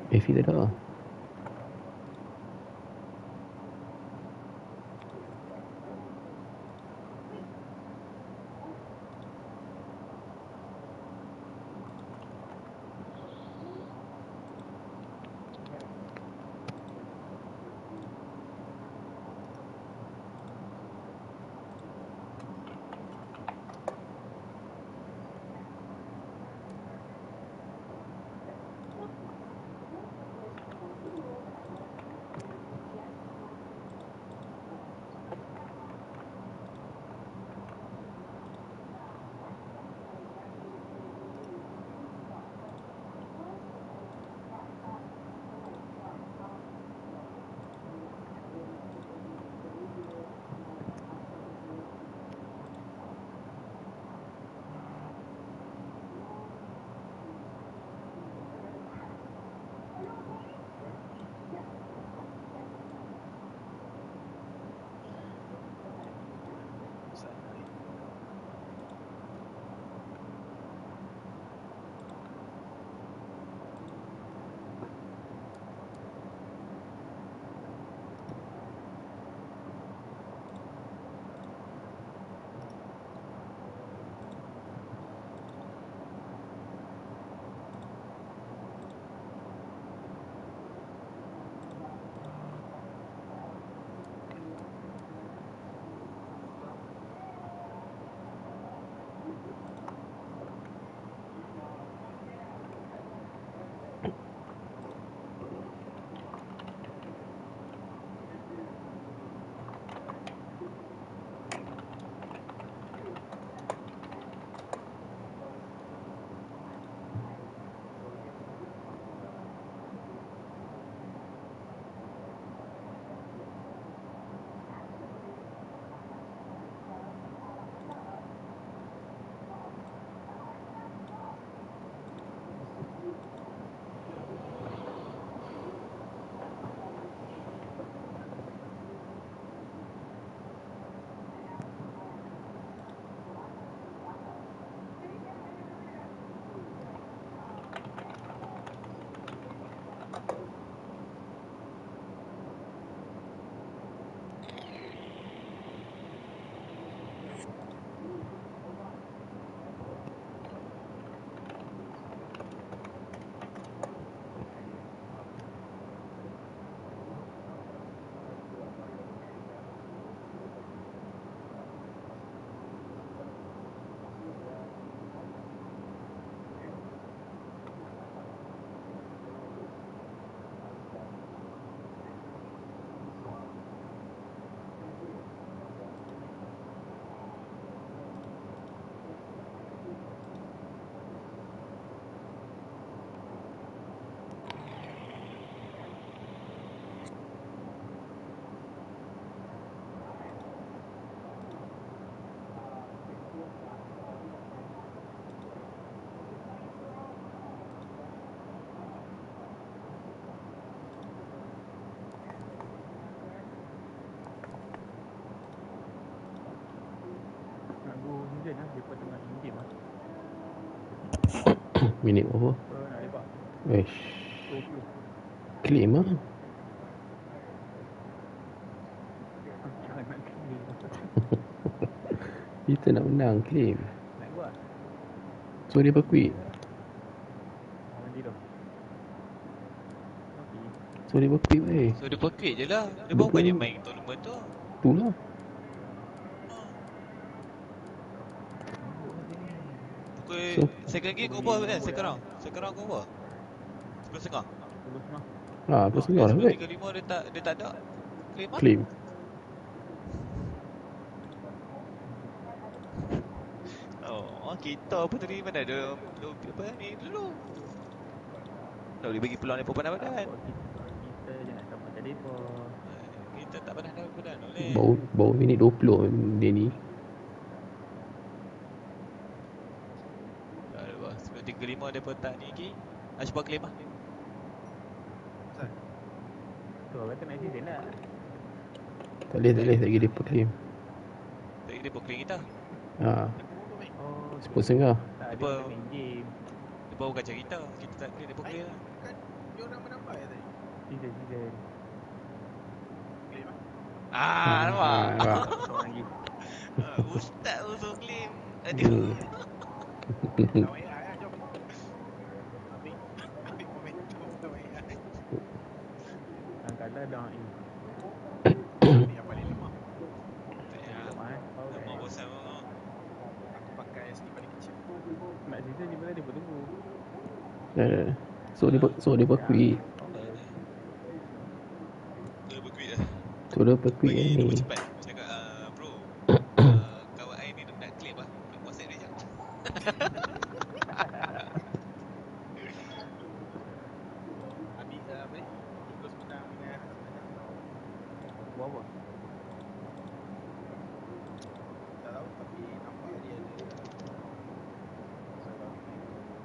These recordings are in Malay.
Efi tak ada. season lah, mereka tengah in-game lah. Minit berapa? Nak lepak Wesh, 20. claim lah. Jangan nak claim. Kita nak menang, claim. Nak buat? So dia quit. Nanti dah. Nanti. So dia quit weh. So dia quit je lah. Dia baru bukannya main tournament tu. Tu lah. Pukul second game kau buat kan? Second round kau buat 10.30. 10.30. Ha, aku setengah dah weh. 10.35 dia tak ada claim lah. Claim. Oh, kita apa tadi mana ada apa ni dulu. Tak boleh bagi peluang dia pandai-pandai. Kita je nak sama macam mereka. Kita tak pernah dapat peluang boleh. Baru minit 20 dia ni. Aduh, 10.35 dia tak ni lagi. Ashbah claim lah. Tu kata main season lah. Tak boleh lagi dia claim. Tadi dia claim kita. Ha, Oh, 10.30. tak ada Apa? main game. Dia baru kacau kita. Kita tak claim, dia claim lah. Dia orang menambah ya tadi. Season. Claim lah. Nampak? Nampak. Seorang lagi. Ustaz also claim. Hmm. Aduh. Lawan AI lah, jom. Ambil momentum lawan AI. Kadang-kadang dah Ini yang paling lemah. lemah Power Lemah kan. bosan memang. Aku pakai SD paling kecil. Nak season ni dia pun tunggu. So dia berkuih. Dia berkuit lah. So dia berkuih Bagi ni. nombor cepat. Cakap, bro, kawan I ni nak claim lah. Nak WhatsApp dia jap. Habis apa ni? Tikus menang dengan hantu menang. Buat apa? Tak tahu tapi nampak dia ada surrounding dia.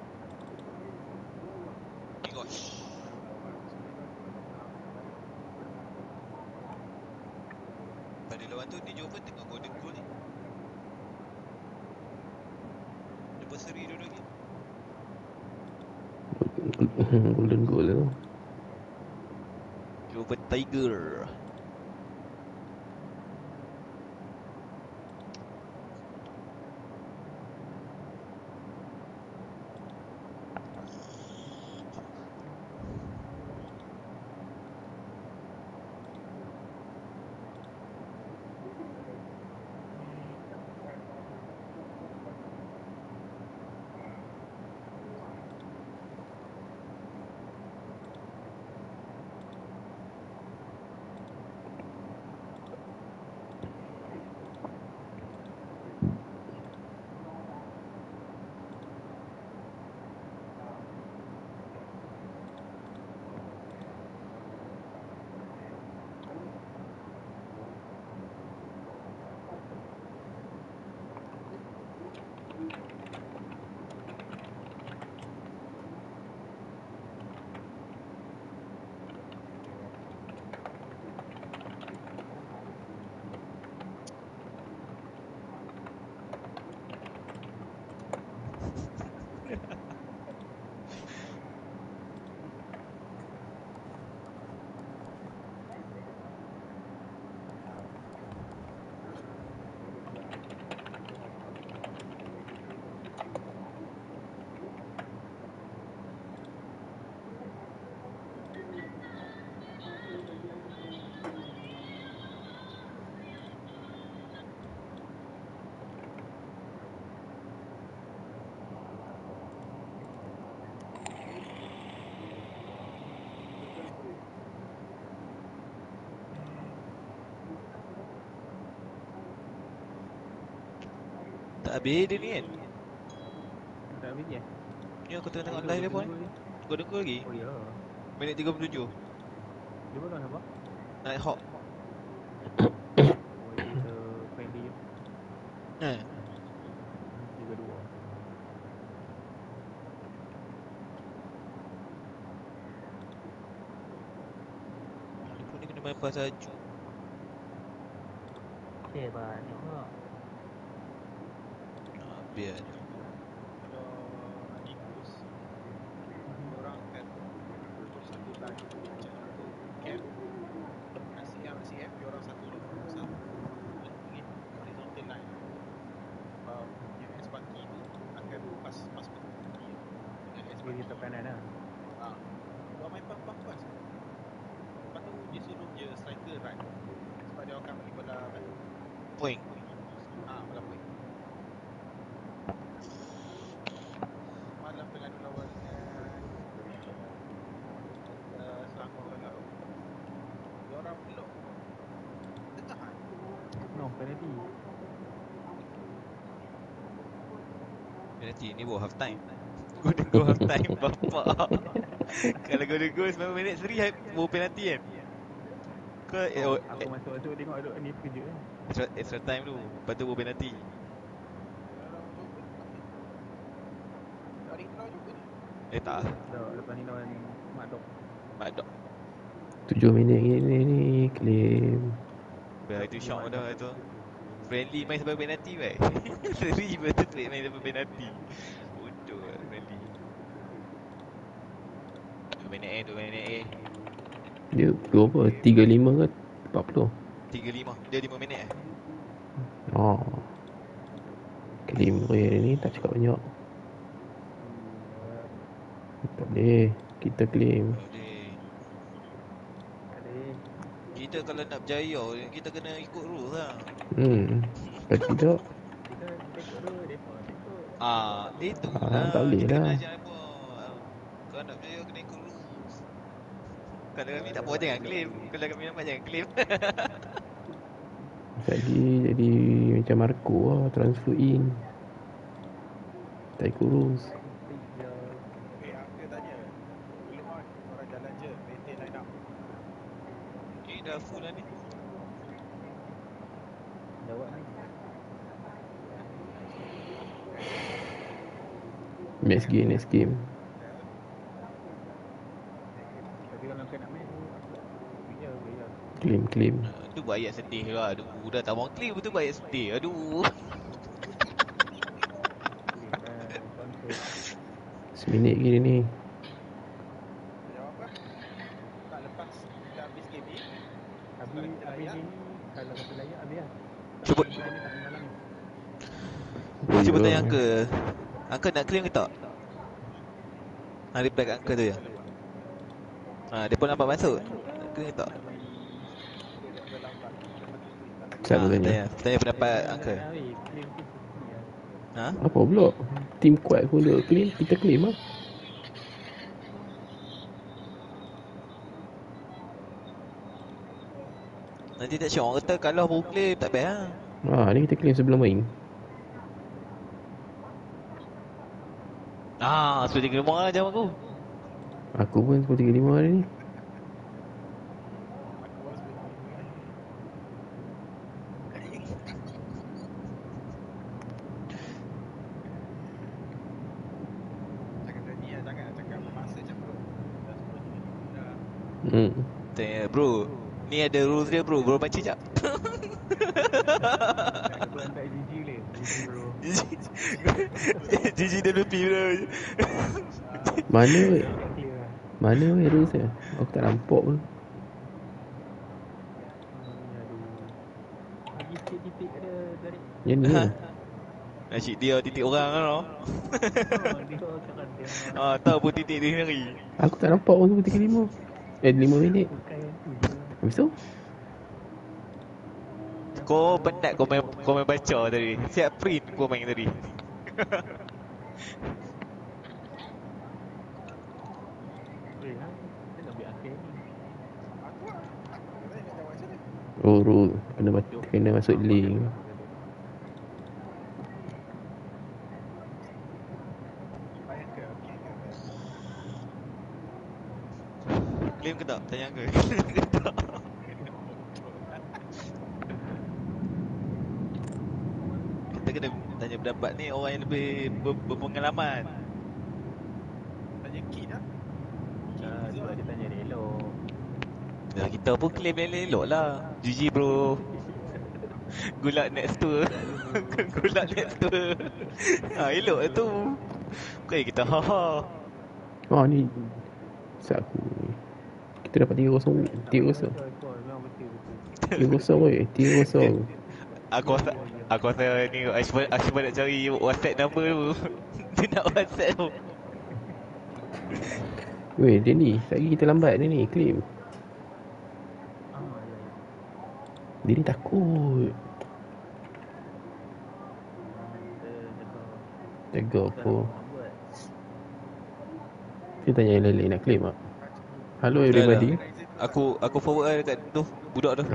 My gosh. Lawan surrounding menang. Pada lawan tu dia jumpa tengok golden goal ni. Dia berseri dua-duanya. Golden goal tu. Jumpa Tiger. Tak habis dia ni kan. Tak habis je. Ni aku tengah tengok live dia pun. Golden goal lagi. Oh ya. Minit 37. Dia pun lawan siapa? Nighthawk. Oh dia friendly je. 3-2. Aku ni kena main pas saja. Banyak pula. Biar je. Kalau nak Eagles, dia orang akan tutup satu line macam satu camp. CM dia orang satu lagi horizontal line. Yang S Baki tu akan pas berhenti dengan S Dia Baki. di top kanan lah. Dia main pas. Lepas tu dia suruh je striker run sebab dia akan bagi bola apa? Point. Bola point. Malam Terengganu lawan dengan Selangor kalau dia orang belok tengah kan. No, penalty. Penalty ni bawa half time. Golden goal half time bapak. Kalau golden goal 9 minit seri bawa penalty kan. Aku masuk tengok duduk ni kejut kan. Extra time tu. Lepas tu bawa penalty. Paling draw juga ni. Tak. Dah lepas ni lawan Mak Madok. 7 minit ni claim. Itu shock dah itu. Friendly main sampai penalty baik. Seri betul main sampai penalty. Bodoh friendly. 2 minit Dia berapa? 35 ke 40? 35. Dia 5 minit Oh. Claim Ray ni tak cakap banyak. Tak boleh. Kita claim. Boleh. Adik. Kita kalau nak berjaya, kita kena ikut rules lah. Kalau tidak, Kita ikut dulu, depa ikut. Itu tak boleh kita lah. kena ajar apa. Kalau nak berjaya kena ikut rules. Kalau kami tak apa jangan claim. Kalau kami nampak jangan claim. jadi macam Marco lah, transfer in. Tak ikut rules. Angka tanya. Belum on. Korang jalan je. Maintain line up. Ini dah full lah ni. Jawab ni. Next game. Tapi kalau kau nak main, boleh. Claim. Aduh ayat sedih lah. Aduh dah tak mau claim betul ayat sedih. Aduh. Seminit gini ni. Jawab apa? Tak lepas kita habis game ni. Habis ni, kalau kata layak, habis lah. Cuba Ni tak malam. Cuba tanya Uncle. Uncle nak claim ke tak? Reply kat Uncle tu je. Dia pun nampak masuk. Nak claim ke tak? Siapa tanya? Tanya pendapat Uncle. Apa pula? Team kuat pun dia claim, kita claim lah. Nanti tak syok orang kata kalau baru claim tak best lah. Ni kita claim sebelum main. Sudah 35 lah jam aku. Aku pun 10.35 hari ni. Tanya bro, ni ada rules dia bro baca jap. Aku hantar GG boleh. GG bro. GG WP bro. Mana rules dia? Aku tak nampak pun. Bagi sikit titik ada dari. Yang ni lah. Asyik dia titik orang kan tau. Dia Tahu pun titik dia sendiri. Aku tak nampak pun 10.35. 5 minit. Habis tu? Kau penat kau main baca tadi. Siap print kau main tadi. Rule kena masuk link. Claim ke tak? Tanya ke? Kita kena tanya pendapat ni orang yang lebih berpengalaman. Tanya Kid lah. Sebab dia tanya dia elok. Kita pun claim elok lah. GG bro. Good luck next tour. Good luck next tour. Elok lah tu. Okay, kita haha. Ni set aku ni. Kita dapat 3-0. 3-0 weh. 3-0. Aku rasa ni Ashman nak cari WhatsApp number tu. Dia nak WhatsApp tu. Weh, dia ni lagi kita lambat ni claim. Dia ni takut. Jaga apa? Kita tanya yang lain nak claim tak? Hello everybody. Aku forward lah dekat tu budak tu.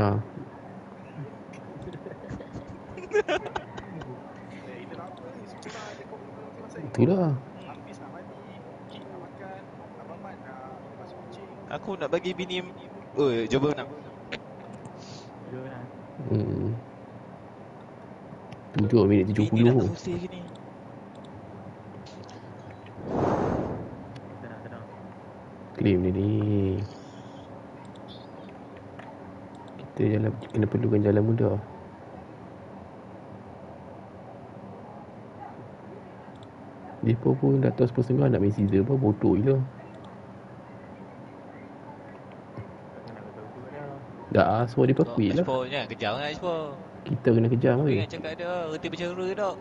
Itulah. Hafiz nak mandi, Kid nak makan, Abang Mat nak masuk kucing. Aku nak bagi bini. Jom nak. 7 minit 70. Bini nak susah gini. Claim dia ni. Kita kena perlukan jalan mudah. Mereka pun dah tahu 10.30 nak main season apa, bodoh je lah. Dah, semua dipakui lah. Expo jangan kejar dengan Expo. Kita kena kejar Kau weh. ingat cakap dia reti bercara dok.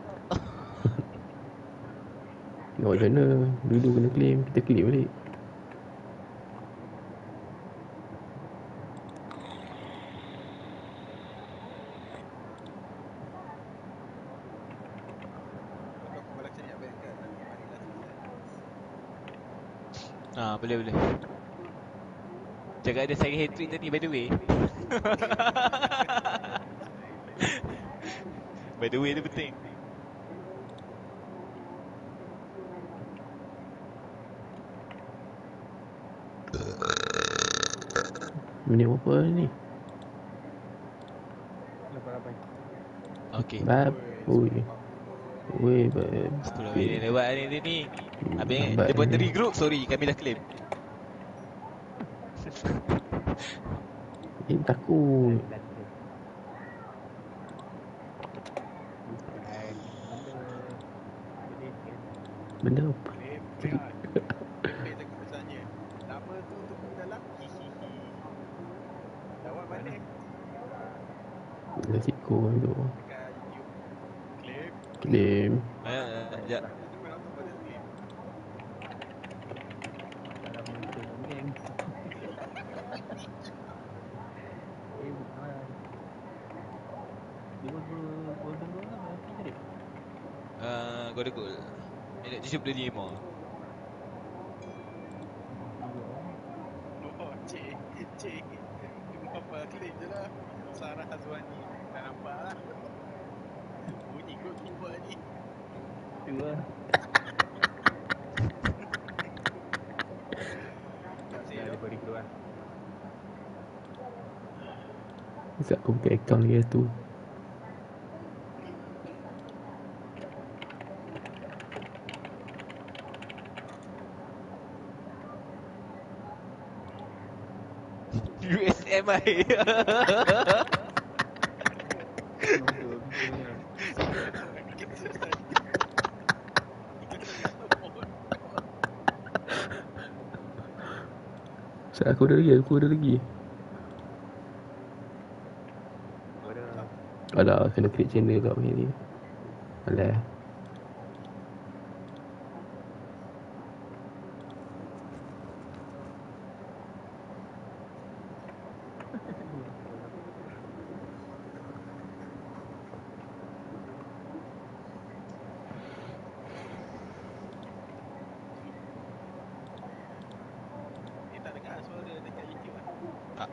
Tengok macam mana. Dulu kena claim, kita claim balik. Kalau kau balik sini abang kan nanti marilah selesai. Boleh. Cakap ada saya hat-trick tadi by the way. By the way tu penting. Minit berapa ni? Lepas. Okey. Bab. Ui. Ui, bab. 10 minit lewat ni. Habis Lambat dia buat ni. regroup, sorry kami dah claim. Takut. Benda apa? Claim kan. Boleh cakap besarnya. Nama tu tunggu dalam hihihi. Lawan mana? Resiko tu. Dekat YouTube. Claim. Claim. Sekejap. Nanti kau nonton pada claim. Dalam muncul geng. Bukan. Dia golden goal lah. Apa jadi? Gol. Minit 75. Oh, cik. Tunggu apa claim je lah. Sarah Hazwani. Dah nampak lah. Bunyi goalkeeper ni. Dua. Tak Dah saya ada beri keluar. Sebab aku buka account dia tu. USMI. Nombor punya. Sebab aku ada lagi. Alah, kena create channel kat ni. Alah. Dia tak dengar suara dekat YouTube lah.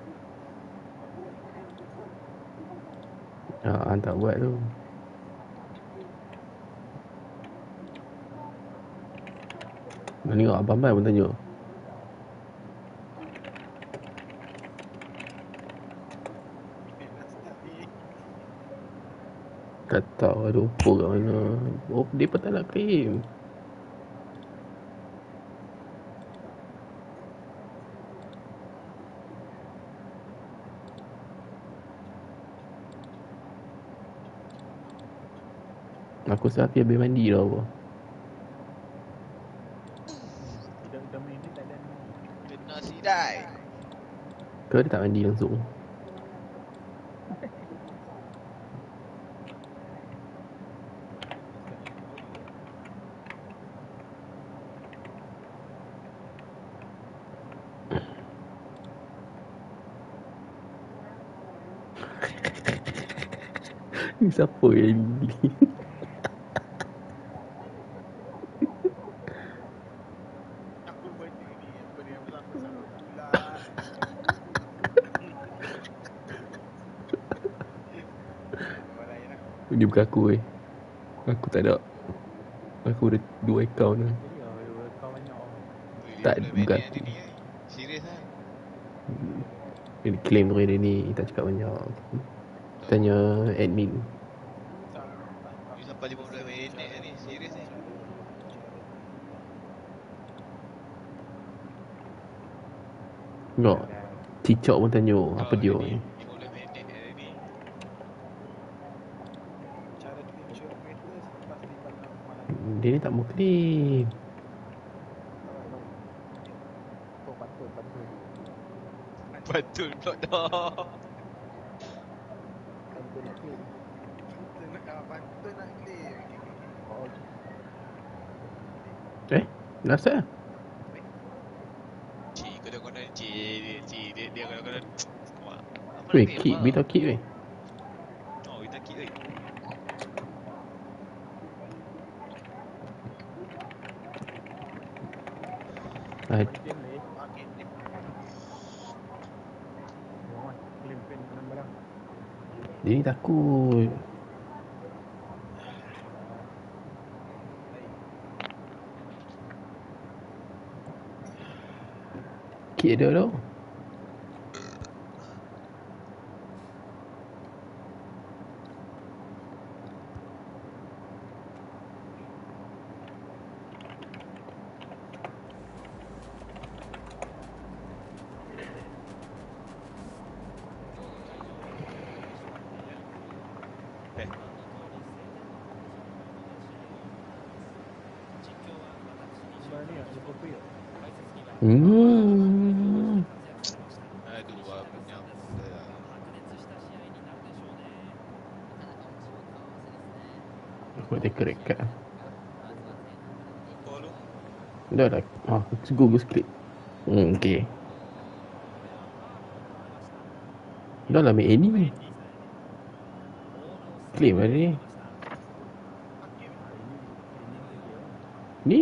Tak buat tu. Nak tengok Abang Bai pun tanya. Nak start ni. Tak tahu ada lupa kat mana. Oh, dia pun tak nak claim. Aku Safi habis mandi dah apa. Kita main ni tak ada ni. Kena sidai. Kau dia tak mandi langsung. Ni siapa yang beli? Aku baca ni apa dia bersama-sama pula. Orang lain lah. Dia bukan aku Aku tak ada. Aku ada 2 account lah. Jadi kau banyak. Tak, bukan aku. Serius lah. Dia claim tu dia ni. Tak cakap banyak. Tanya admin. You sampai 15 minit ni. Serius ni. Tengok. Cicok pun tanya apa dia ni. 15 minit hari ni. Cara claim insurance kereta selepas 56 malam. Dia ni tak mau claim. Oh, patut. Betul pula dah. Dah start lah. Cik, konon-konon dia konon-konon. Wah, apa Weh, nak kick, beritahu kick weh. Oh, kita kick weh. Ah, Claim leh. Okay, ni. Wah, claim pen menang barang. dia ni takut. Baik. Kick dia tau. Eh, Mana ni ah? Lupa free ah. aduh, punya benda lah. Aku nak take record lah. Oh, lu. Dah dah. Google script. Okay. Dah lah main ni. Claim lah ni. Ni.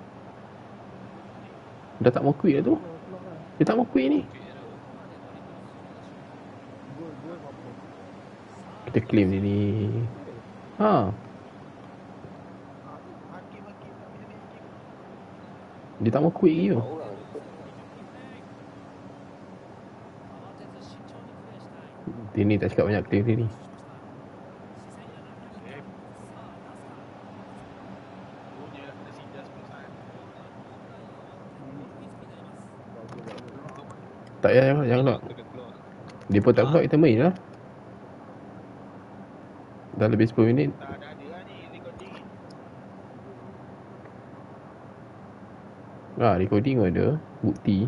Dah tak mau quit lah tu. Keluar lah. Dia tak mau quit ni. Gol apa? Kita claim dia ni. Ha. Hakim. Dia tak mau quit lagi tu. Dia ni tak cakap banyak claim dia ni. Punya lah, dah singgah 10 saat. Tak payah jangan lock. Kena keluar. Dia pun tak lock, kita main lah. Dah lebih 10 minit. Tak ada lah ni, recording. Recording pun ada. Bukti.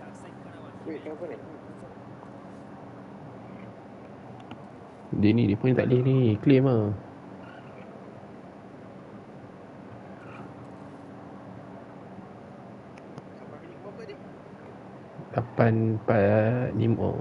Dia pun tak boleh ni. Claim lah. Sampai minit berapa ni? 8.45.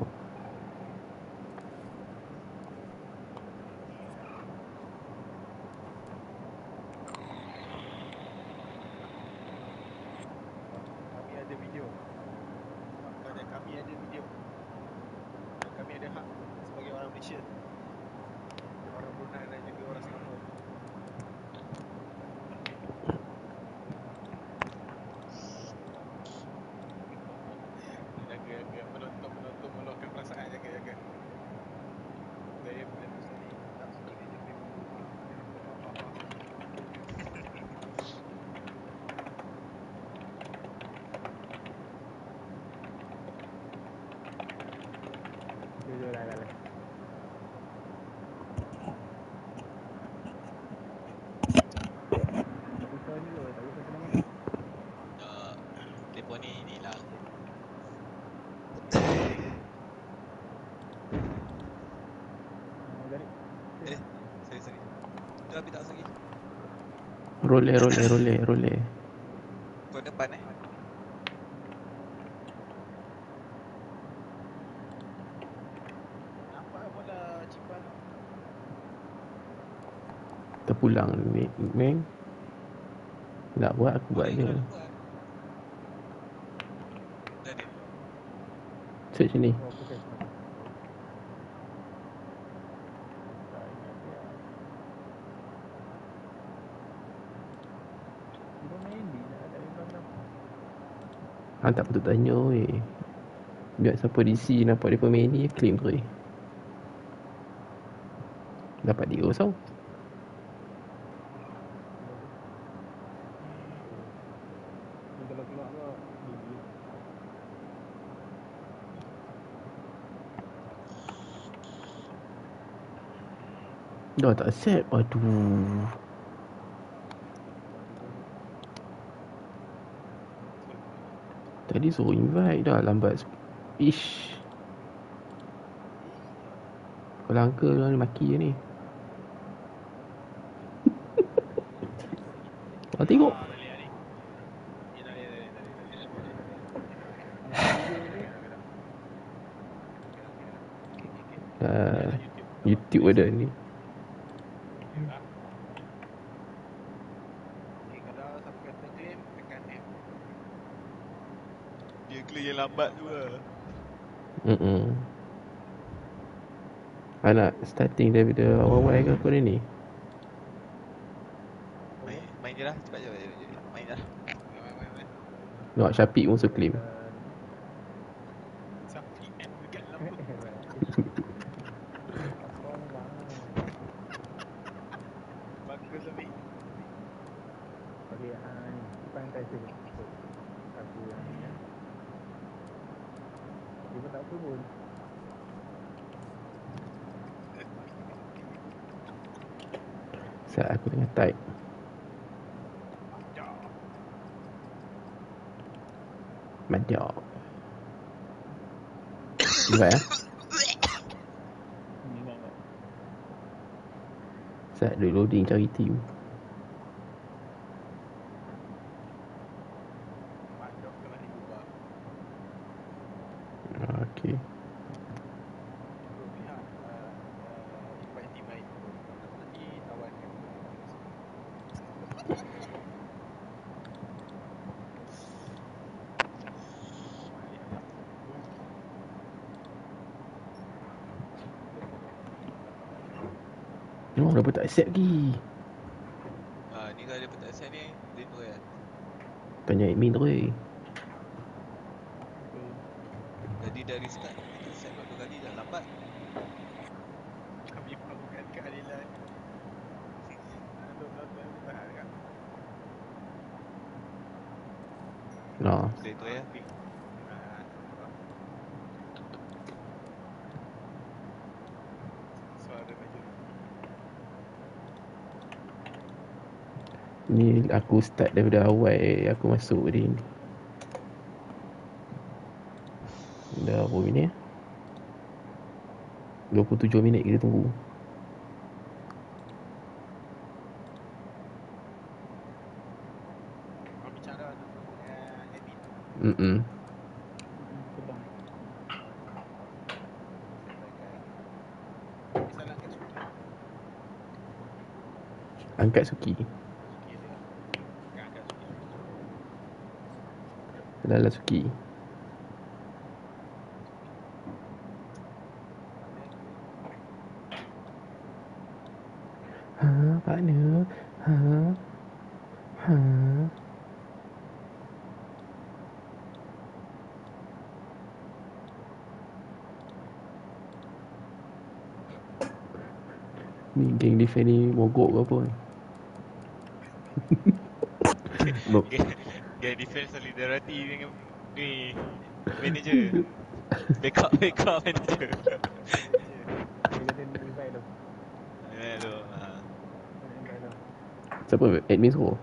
Kami ada video. Maknanya kami ada video. Dan kami ada hak sebagai orang Malaysia. Orang Brunei dan juga orang Singapura. Jaga penonton meluahkan perasaan, jaga. Saya boleh pasal ni tak suka dia jaga. Jujur lah. Tak usah ni loh, tak usah kena-mana. Telefon ni lah. Garik. Sorry. Tu habis tak lagi. Roller. Kau depan Nampak bola cipan. Terpulang ni, Meng. Nak buat, aku buat je. Dah ada. Search ni. Oh, proses. Tak ingat dia. Kita main ni nak ada memang. Tak patut tanya weh. Biar siapa DC nampak dia pemain ni, claim tu weh. Dapat 3-0. Kalau keluar kau gigi. Dah tak accept. Aduh. Tadi suruh invite dah lambat. Ish. Kalau uncle ni maki je ni. Kau tengok. YouTube ada ni. Yalah. Okay, kalau siapa kata claim, tekan M. Dia clear yang lambat tu lah. Nak starting daripada awal-awal ke apa ni? Main je lah. Cepat je. Main je lah. Main. Nak Syafiq pun claim. Sapi M dekat lama. Bagus Sapi. Okey, ni depan tadi aku yang ni ya. Dia pun tak turun. Saat aku tengah type. Mantap. Invite lah. Ni nak. Saat duduk loading cari team. Madok telah diubah. Okay. Bro, lihat invite team lain. Nanti tawarkan. Oh, dapat tak accept lagi. Ni kalau dia tak set ni, dia tu kan. Tanya admin tu Jadi dari start dia tak set berapa kali dah lambat. Kami mahukan keadilan. Untuk nonton tahan kan. Nah. Dia tu ya. Suara majoriti. Ni aku start daripada awal aku masuk ni. Dah berapa minit? 27 minit kita tunggu. Kau bicara dengan admin. Sedang. Misalnya angkat Suki. Angkat Suki. Suki dia. Angkat Suki. Lala Suki. Ha, partner. Ha. Ha. Ni geng defend ni mogok ke apa ni? Dia defense solidarity dengan ni manager. Backup manager. Dia kata nak invite tu. Ya tu. Nak invite tu. Siapa admin suruh?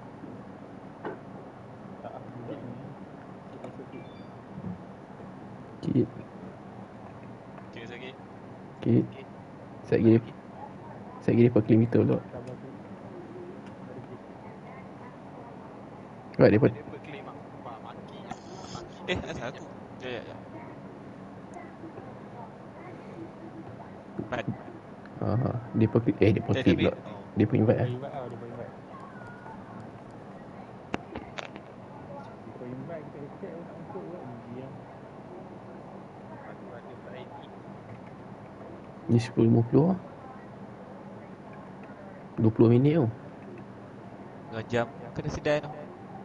Tak ah, budak ni. Kita sikit. Kit. Okay, sakit. Kit. Saya gini pakai meter pula. Sabar tu. Ada sikit. Right, dia Dia berklaim apa maki. Asal aku. Ya. Mat. dia pakai dia pakai pula. Dia pun invite Dia lah. invite dia pun invite. Dia pun invite kita accept tak masuk ke? Diam. Ada pula admin. Ni 10.50 lah. 20 minit tu. 2 jam. Kena sedar tu.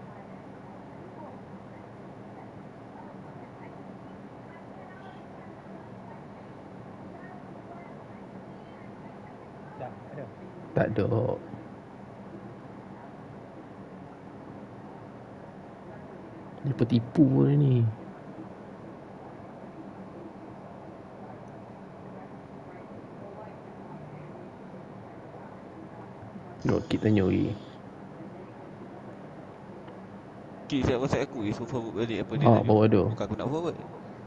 Dah, ada. Tak ada. Dia petipu ni. Tengok Kit tanya lagi. Kit siap WhatsApp aku so forward balik apa dia tanya. bawa ada. Bukan aku nak forward.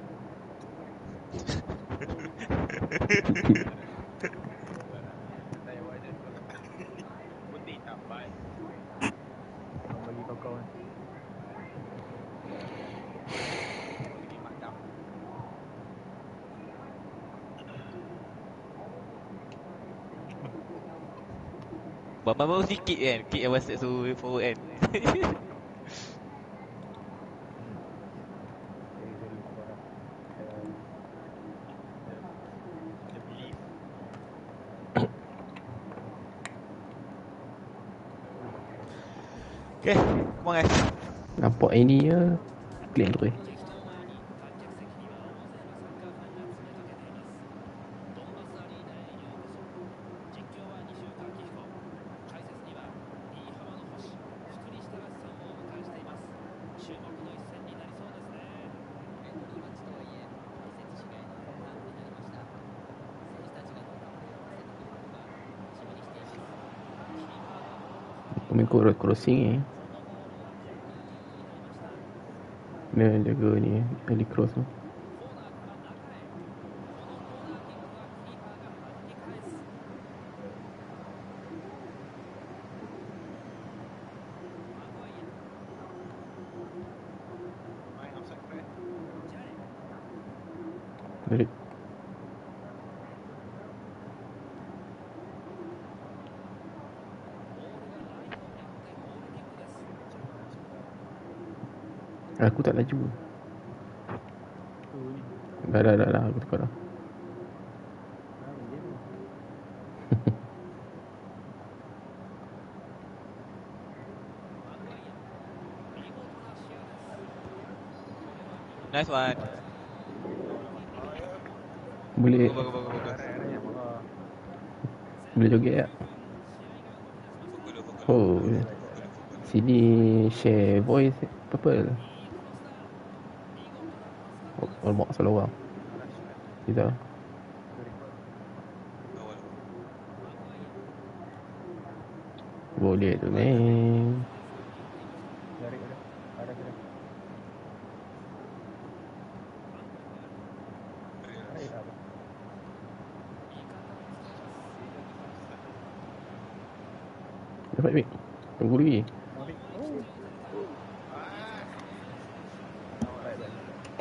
Saya buat je. Putih tambah. Kau bagi kau kan. Lagi madam. Baru sikit kan, kick yang WhatsApp suruh forward kan. Sorry korang. Dia believe. Okay, come on guys. Nampak ini ya. Clean terus. Pemikul crossing ni. Dia jaga ni early cross tu. Main outside track. Dari aku tak laju. Tu ni. Dah aku tukar dah. Dia ni. Nice one. Boleh Bagus. Arah yang marah. boleh joget tak? Oh, sini share voice Purple. Oh, mak salah orang. Kita boleh tu meh. Jarik dia. Arah dia. Arah apa? Dapat mik. Tunggu lagi. Mari. Oh. Baik.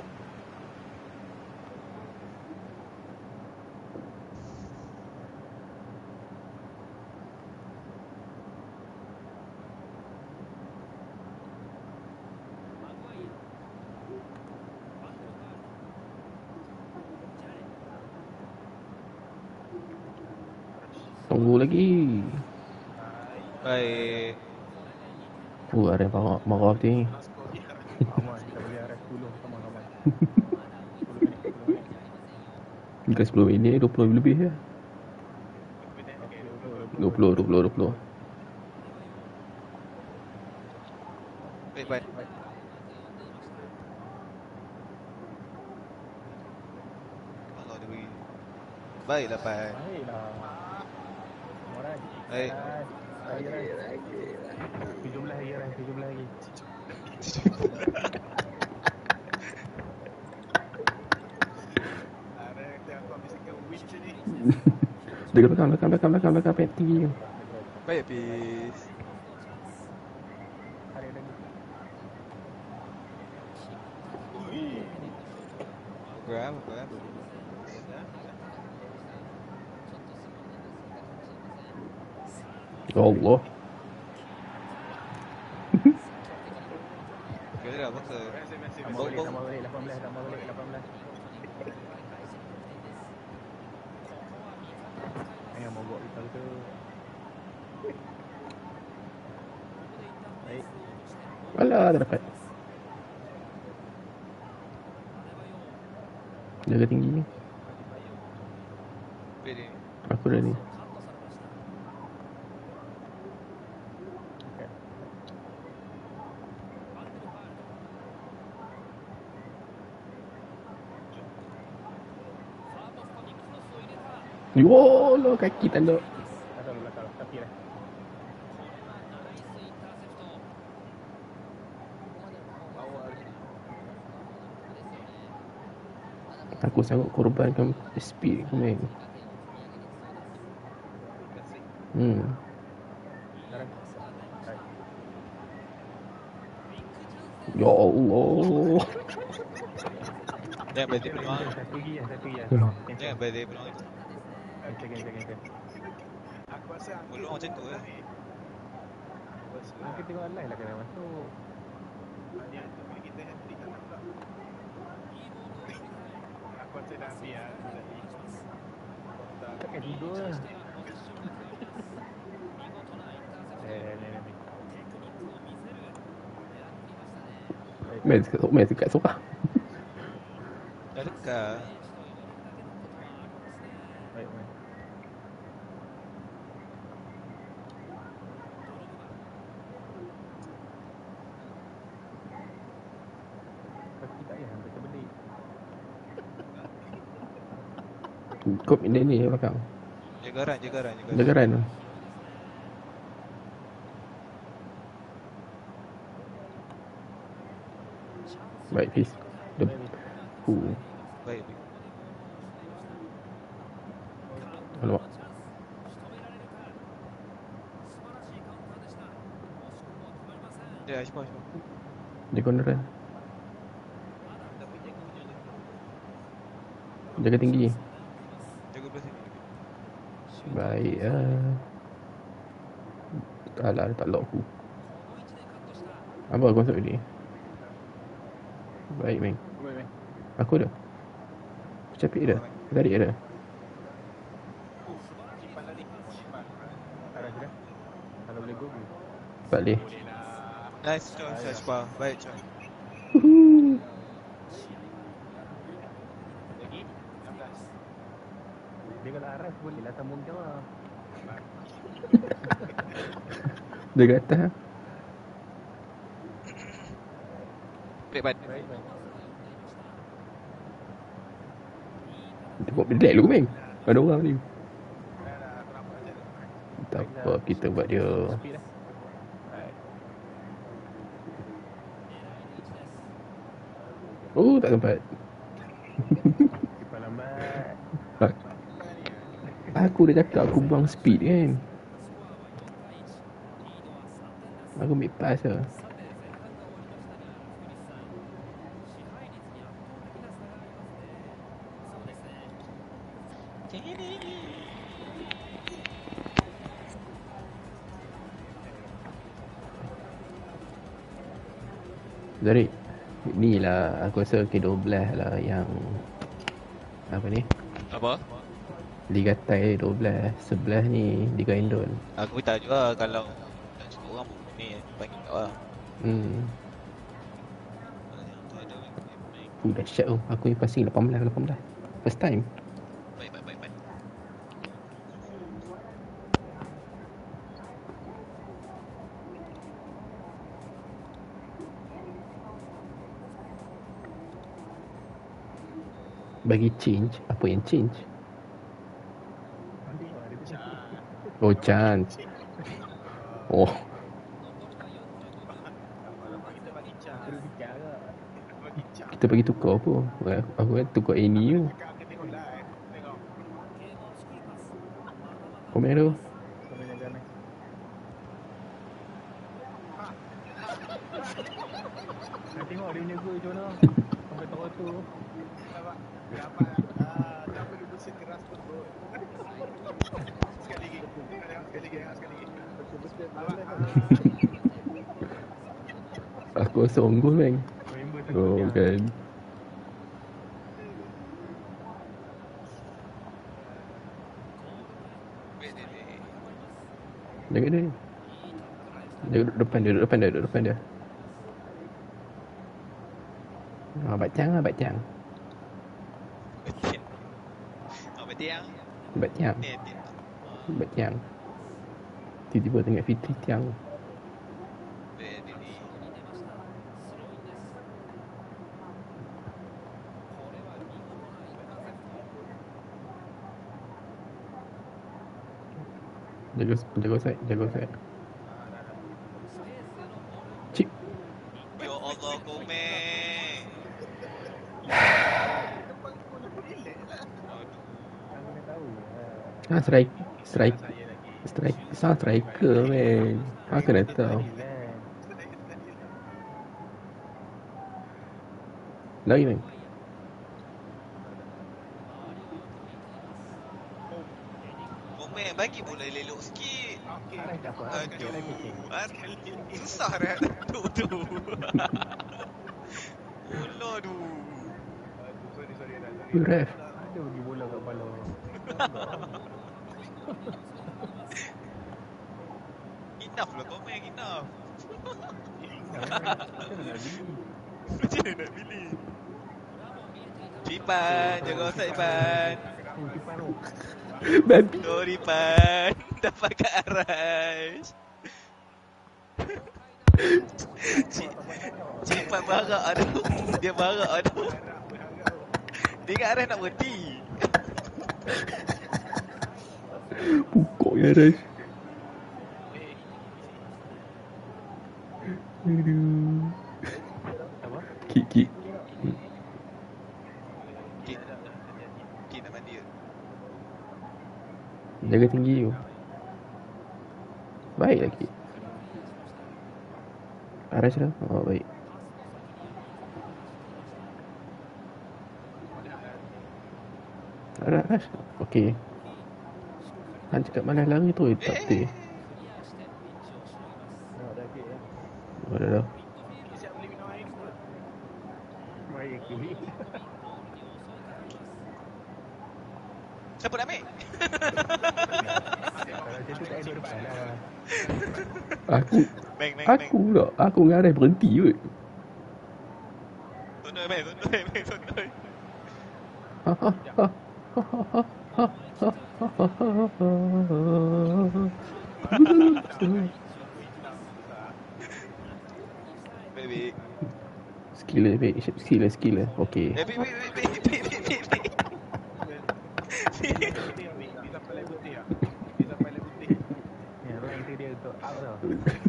Tunggu lagi. Baik. Ada yang marah ni. Last call dia. Aman, kita boleh arah 10 sama-sama. 10 minit. Bukan 10 minit, 20 lebih ya. 20. Baik. Allah dia beri. Baiklah, Pai. Baiklah. Alright. Baik. Lagi. 17 lagi. Ada yang aku habiskan win je ni. Dekat belakang pet tinggi kan. Baik, peace. Hari lagi. Program. Ya Allah. Okay dah, boxer. Tambah balik 18. Yang mogok kita tu. Baik. Alah, tak dapat. Jaga tinggi. Ready. Aku dah ni. Okay. Yo, kaki tanda. Asal belakang. Tapi lah. Aku sanggup korbankan speed aku main. Sekarang. Baik. Ya Allah. Jangan berhenti peluang. Satu lagi ya. Jangan berhenti peluang. Cancel. Aku rasa aku Peluang macam tu eh. first lah. Mungkin tengok live lah kena masuk. Hanya tu bila kita hat-trick tak nak pula. Aku rasa dah habis lah tadi. Takkan tidur lah. Main dekat sofa. Dah dekat. Baik, baik. Kaki tak payah sampai terbedik. Kau ni belakang. Jaga ran, jaga ran, jaga ran. Jaga ran. Baik, peace. Baik, baik. Baik, baik. Alamak. Ya, Ishmael, Ishmael. Dia corner ran. Tapi jaga punya je. Jaga tinggi. Jaga belah sini. Baik. Alah, tak lock aku. Apa aku masuk ni? Baik, Meng. Baik, baik. Aku ada. Aku capik dah. Aku tarik dah. Simpan lagi. Simpan. Arah je dah. Kalau boleh go, go. Tak boleh. Boleh lah. Nice, Chon, Ishmael. Baik, Chon. Lagi 16. Dia kalau arah boleh lah sambung jauh lah. Jaga atas. Break ban. Baik, baik. Dia buat berdek dulu, Meng. Ada orang ni. Dah, aku nampak je. Tak apa, kita buat dia. Speed dah. Baik. Oh, tak sempat. Cepat lambat. Aku dah cakap aku buang speed kan. Aku ambil pass lah. Zarik, ni lah aku rasa K12 lah yang apa ni, Apa? Liga Thai 12, 11 ni Liga Indon. Aku minta juga kalau nak cukup orang pun ni panggil kau lah. Dahsyat tu. Aku ni passing 18. First time. Baik, baik, baik, baik. Bagi change, apa yang change? Tengok dia tu. Oh, chance. Oh, Lama-lama kita bagi car. Terus sikit agak. Bagi car. kita bagi tukar apa? Aku kan tukar Annie tu. Dekat aku tengok live. Tengok. Komen tu. Kau main jaga main. Nak tengok dia punya gol macam mana. Sampai tahu tu. Nampak? Nampak tak? Tak perlu bersih keras pun bro. Sekali lagi. Sekali lagi. Betul-betul. Aku rasa on goal, Meng. Member Oh, takut kan. Baik, baik, baik. Jaga dia. Jaga duduk depan dia. Bacang lah, bacang. Betiang. Oh, betiang. Bacang. Ni, tiang. Bacang. Tiba-tiba tengok Fitri tiang. Baik, baik, baik. Jaga side. Cip. Ya Allah, komen. Aduh. Aku dah tahu. Striker, man. Aku dah tahu. Lagi, man. Komen bagi bola elok sikit. Okey. Arif tak apa. Aduh, Arif kucing. susah Rat tu. Bola tu. Sorry dah. Tu ref. Ada bagi bola kat kepala. Enough lah kau main, enough. Macam nak beli. Macam mana nak pilih? Ipan, jaga offside Ipan. Kipan tu. Babi. Sorry Ipan. Dapat kat Arash. Ipan berharap aduh. Dia berharap aduh. Dia ingat Arash nak berhenti. Pukul ya Rash. Aduh. Apa? Kick. Kit nak mandi ke? Jaga tinggi tu. Baik lagi. Arash dah. Oh baik. Arash. Okey. Han cakap malas lari tu tak betul. Dah okey ya. Oh dah. Siap beli minum air semua. Baik kini. Siapa nak ambil? Kalau macam tu tak ada depan lah. Bang. Aku pula. Aku dengan Arash berhenti kot. Tunduk bang. Baik. Skill. Okey. Baik. Bisa paling putih ah. Bisa paling putih. Yang line tu dia untuk out tau.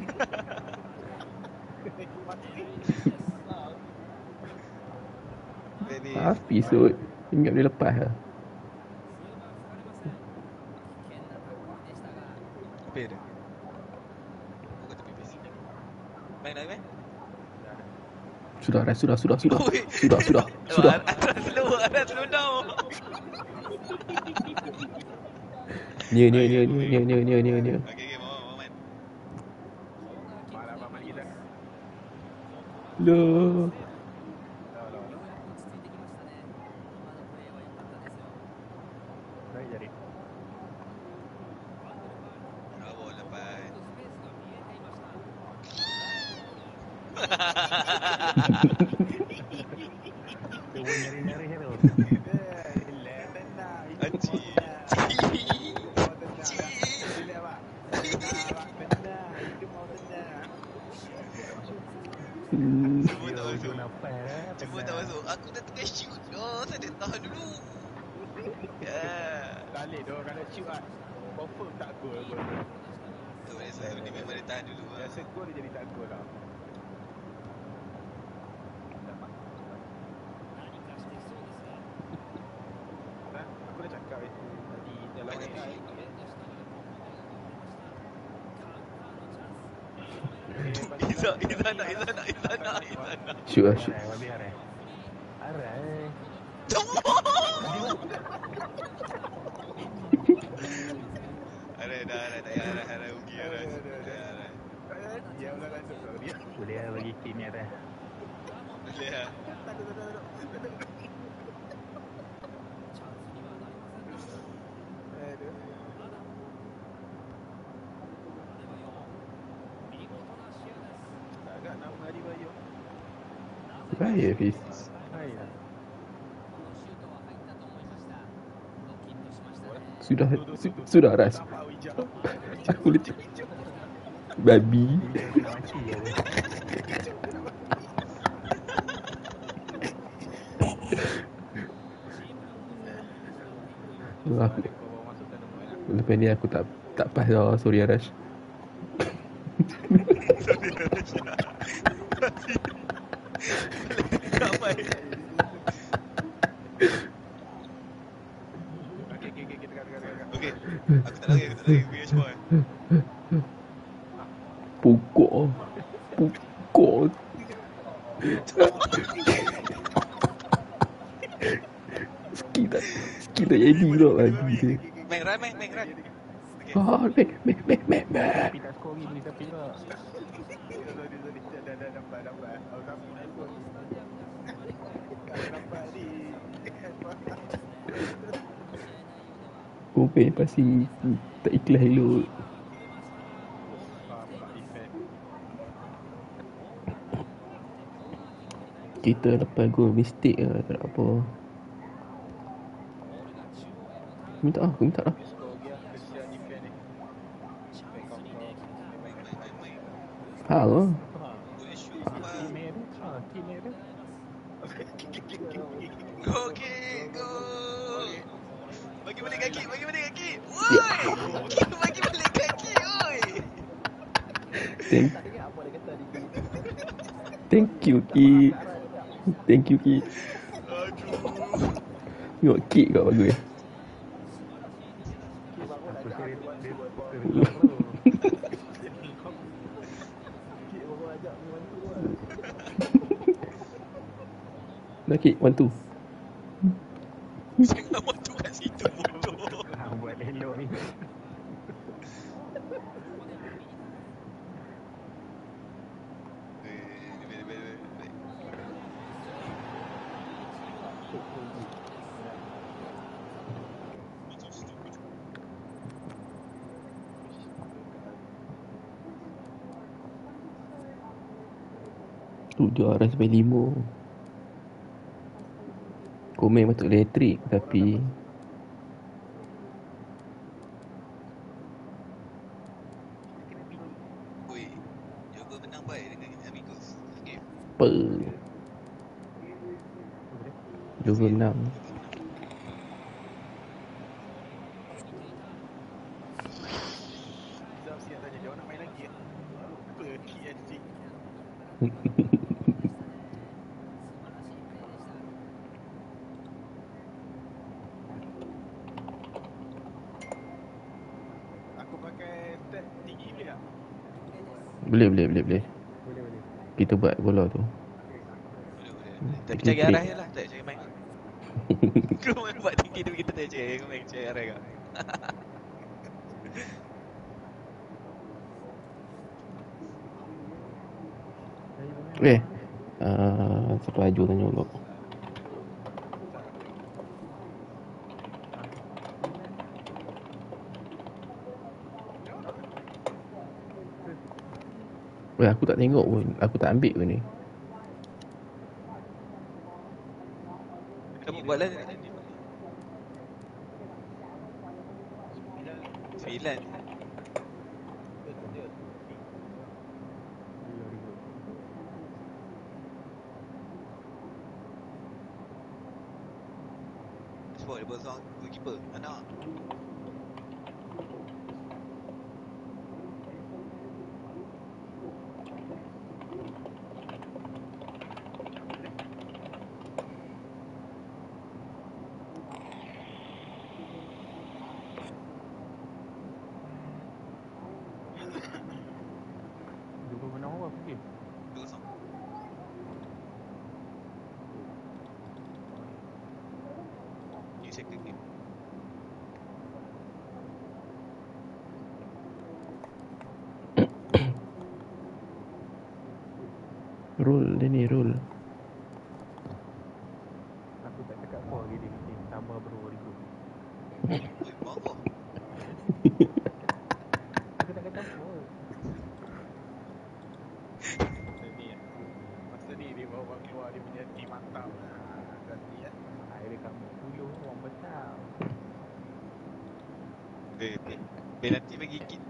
Baby. Habis kot. Ingat boleh lepas lah. Apa dia? Buka tepi PC. Main dah, main? Sudah Arash. Sudah. Oi. Sudah. Ada slow down. Nia. Okey, mau main. Malah abang lagi dah. Loh. Baik jadi. Bravo lepas. Dia pun nyari-nyari tu. Anci. Semua tak masuk. Semua tak masuk. Aku dah tengah shoot. Saya dah tahan dulu. Ya. Balik dia kalau shoot kan. Confirm tak gol pun. Tu biasa. Ni memang dia tahan dulu. Biasa gol dia jadi tak gol lah. Aku dah cakap itu tadi dalam AI. Izzah nak. Shoot. Babi Arif. Arif. Arah ugi arah. Dia ulang lanjut kau dia. Boleh lah bagi kick ni Arif. Boleh lah. Agak nama Adi Bayu. Baik Hafiz. Baik lah. Sudah Arash. Nampak hijau. Aku leceh. Babi. Dia kena mati lah dia. Aku, Kau bawa masuk dalam rumah lah. lepas ni aku tak pas dah. Sorry Arash. Ramai. Okey, kita kat. Okey. Aku tak lari. Pergi semua. Pukul. Skill tak jadi tau lagi dia. Main Ran. Oh, meh. Tapi tak skor lagi, boleh tapi lah. Sorry. Dah nampak. Aku tapi dah skor ni. Aku nampak ni. Komen pasti tak ikhlas elok. Faham tak defend. Kita lepas gol mistake lah, tak ada apa. Minta lah. Skor lagi lah. Kesian defend ni. Defend kau. Main. Hal lah. Boleh shoot Kini ada. Kini ada. Okey, go. Bagi balik kaki. Woi. Bagi balik kaki, oi. Thank you, Ki. Aduh. Tengok Ki kat bagus. Aku kira dia terlock tu. Dah Ki, 1-2. Jangan waktu kat situ bodoh. Buat elok ni. Tu juara sampai 5. Komen patut elektrik tapi Oi, Jawa menang baik dengan Amigos. Okay. apa? Jova menang. Zam siap tanya dia nak main lagi ke? Apa KFC? Aku pakai stat tinggi boleh tak? Boleh. Boleh. Kita buat bola tu. Boleh. Tapi cari arah je lah, tak cari main. Kau main buat tinggi tu kita tak cari. Kau main cari arah kau. Satu laju tanya dulu. Aku tak tengok pun. Aku tak ambil pun ni. Kamu buat lah. 9. Sebab dia buat seorang goalkeeper. Anak. Jumpa menang apa pergi? 2-0. New second game. Roll dia ni, roll. Aku tak cakap apa lagi dia meeting. Sama bro Rico. Oi, marah. Aku tak kata apa. Masa ni dia bawa keluar dia punya team mantap lah. Ganti ya. Air dekat 10 orang besar. Penalti bagi kit.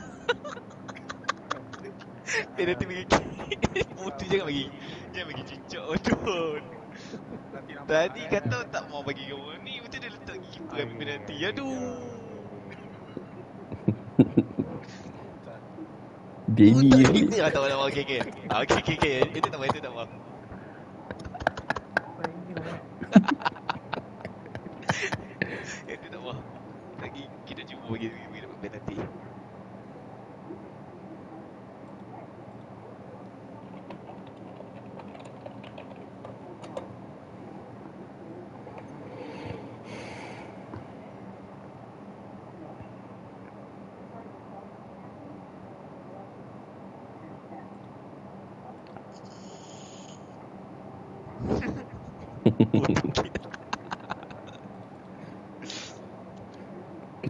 Penalti bagi kit. Putu jangan bagi cincok betul. Tadi kata tak mau bagi kau ni, betul dia letak keeper ambil penalti. Aduh. Denny Tak ni. kita tak mau. Okey. Okey. Itu tak mau. Itu tak mau. Lagi kita cuba bagi dapat penalti.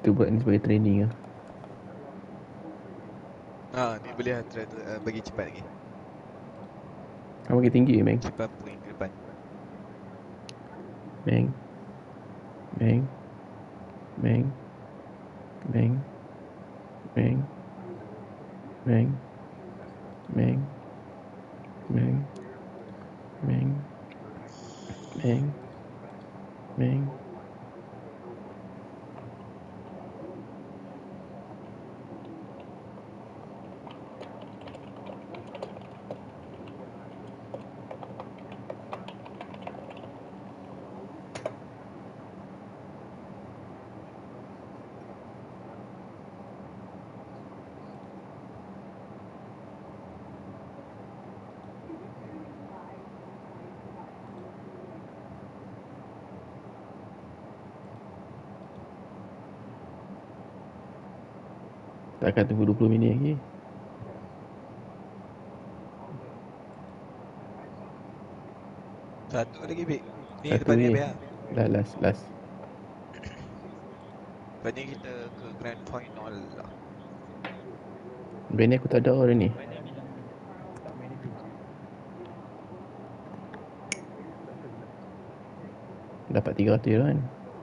kita buat ni sebagai training lah. Ni boleh lah try bagi cepat lagi. Kau makin tinggi Meng. Cepat point ke depan. Meng. Meng. Meng. Meng. Meng. Meng. Meng. Meng. Meng. Meng. Meng. Takkan tunggu 20 minit lagi. Satu lagi Bik. Ni Satu depan ni ni. Bik lah. Dah last. Lepas ni kita ke grand final lah. Band ni aku tak ada orang ni. Tak main itu. Dapat 300 kan.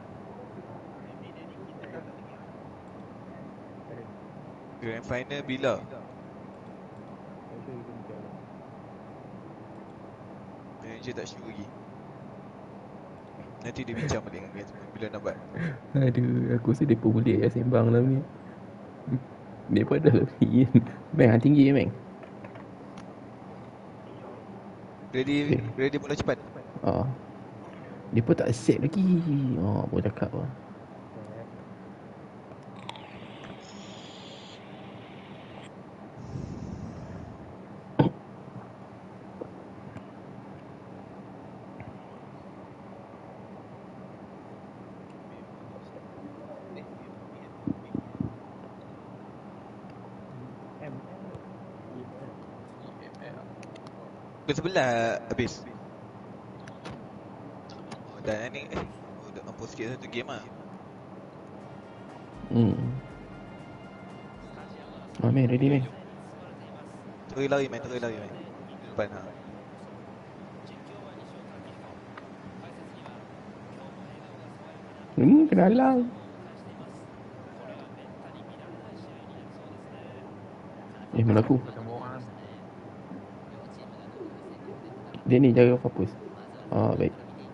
Grand final bila? Manager tak sure lagi. Nanti dia bincang balik dengan dia bila nak buat. Aduh, aku rasa mereka boleh ya sembang lah ni. Mereka dah lebih. Meng, hang tinggi Meng. Ready bola cepat. Mereka tak accept lagi. Baru cakap lah. Ke sebelah habis. Dan ni dah mampu sikit satu game lah. Meng, ready Meng. Terus lari main. Depan lah. Kena halang. Mana aku? Macam orang. Dia ni jaga fokus. Baik.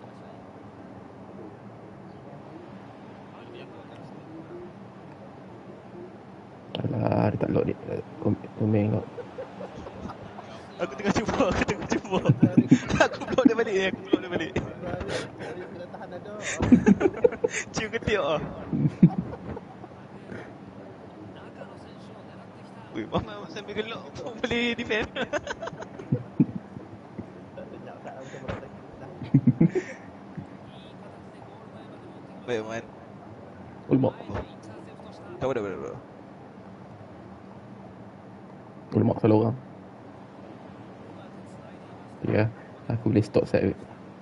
Alah, dia tak lock dia. Komen lock. Aku tengah cuba. Aku block dia balik. Kita tahan ada. Cium ketiak lah. Weh, Mama sambil gelak pun boleh defend. Baik, Man. Ulmak. Tak apa. Ulmak salah orang. Ya, aku boleh stop side.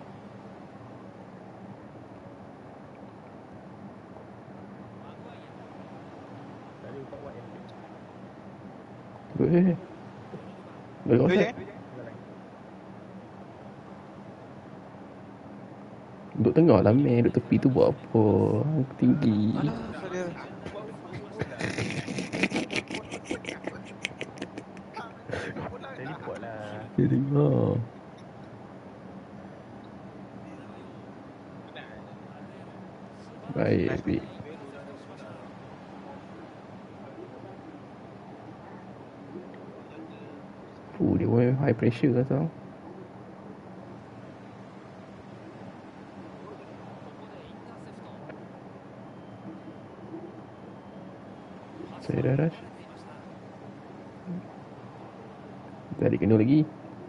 Boleh kau set. Duduk tengah lah Meng. Duduk tepi tu buat apa? Tinggi. Teleport lah. Jadi baik, Bik. Dia pun high pressure lah tau. Saya dah rush. Tadi kena lagi.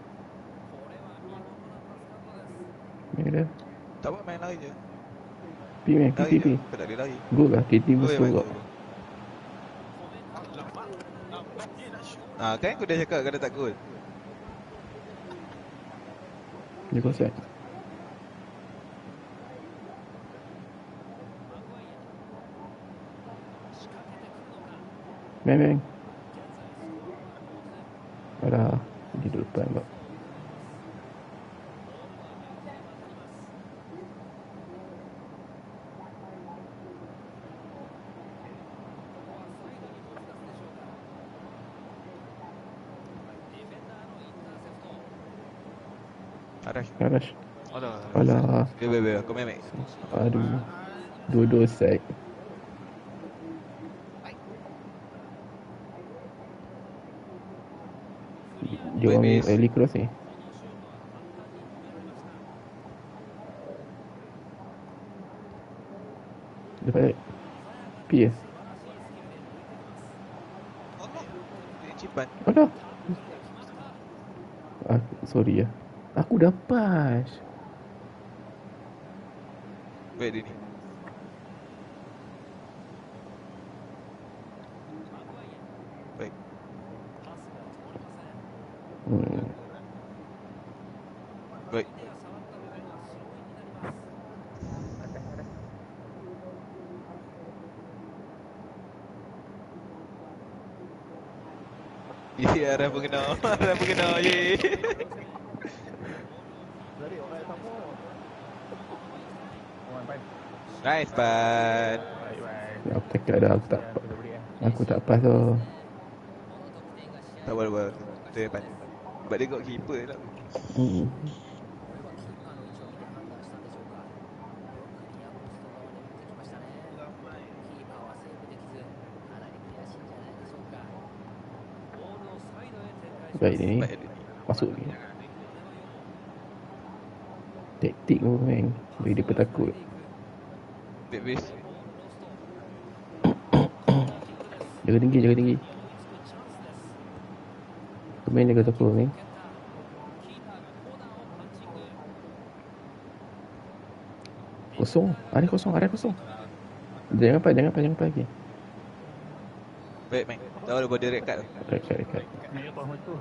Main dah. Tak apa, main lari je. Pergi Meng, Lari je. pergi. Kau tak boleh lari. Go lah, tiba-tiba slow kau. Kan aku dah cakap kau dah tak gol. Dia kau set. Main. Alah, di depan pula. Arash. Arash. Alah. Alah. Biar. Kau main. Aduh. Dua-dua side. Dia Baik, orang Miss. early cross ni. Dapat Pierce. Cipan. Alah. Sorry ya. Aku dah pas. Baik dia ni. Baik. Baik. Ya, Araf pun kena. Araf pun kena. Ye. Dari orang sama. Orang pan. Nice, Pan. Baik. Aku cakap dah aku tak Ya, kita beri Aku tak pas tu. Tak apa. Dia Pan. Sebab dia got keeper lah. Hmm. Baik ni. Baik dia ni. Masuk ni. Taktik pun main. Bagi dia penakut. Baik base. Jaga tinggi. Pemain jaga toko ni. Kosong. Ada kosong. Jangan apa lagi. Baik main. Tahu dia body red card tu. Rekat. Ni apa tu?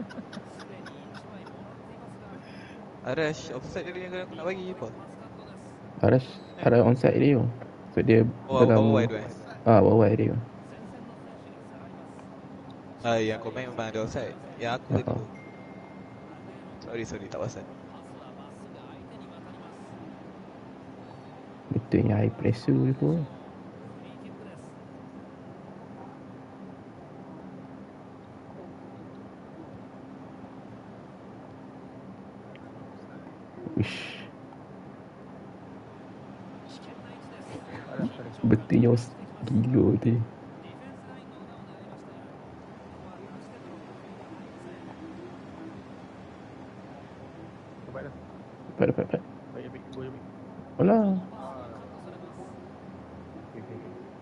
Arash, offside dia yang aku nak bagi apa? Arash ada onside dia tu. So dia Oh, dalam bawah wide tu. bawah dia tu. Yang kau main memang ada offside. Yang aku tadi tu. Sorry, tak pasal. Betulnya high pressure dia pun. Wish. Betulnya gila dia. Dapat. Baik. Boleh. Alah. Okey.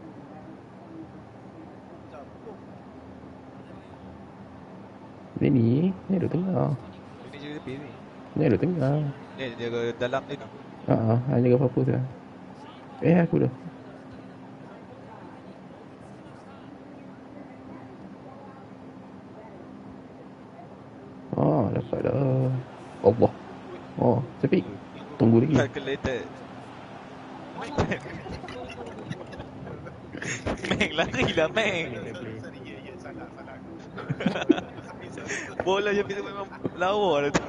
Ni duduk tengah. Ini je tepi ni. Ni duduk tengah. Ni jaga dalam dia ni. Hanya jaga apa-apa tu. Aku dah. Dapat dah. Allah. Tapi tunggu lagi. Calculated. Meng lari lah Meng. Ya, salah. Bola je bisa memang lawa lah tu.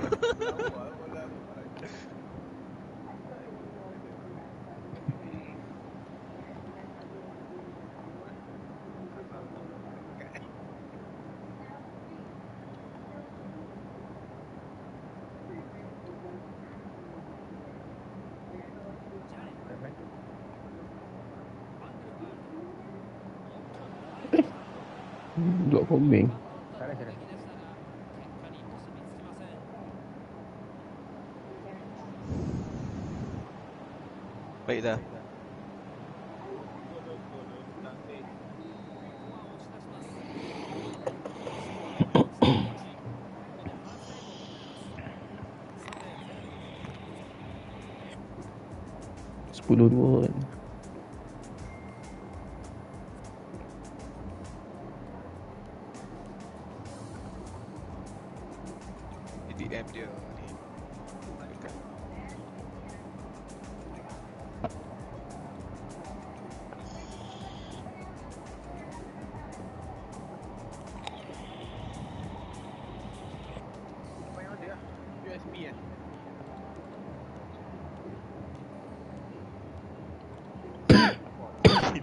Duduk komeng. Salah. Baik dah. Sepuluh dua kan. DM dia ni.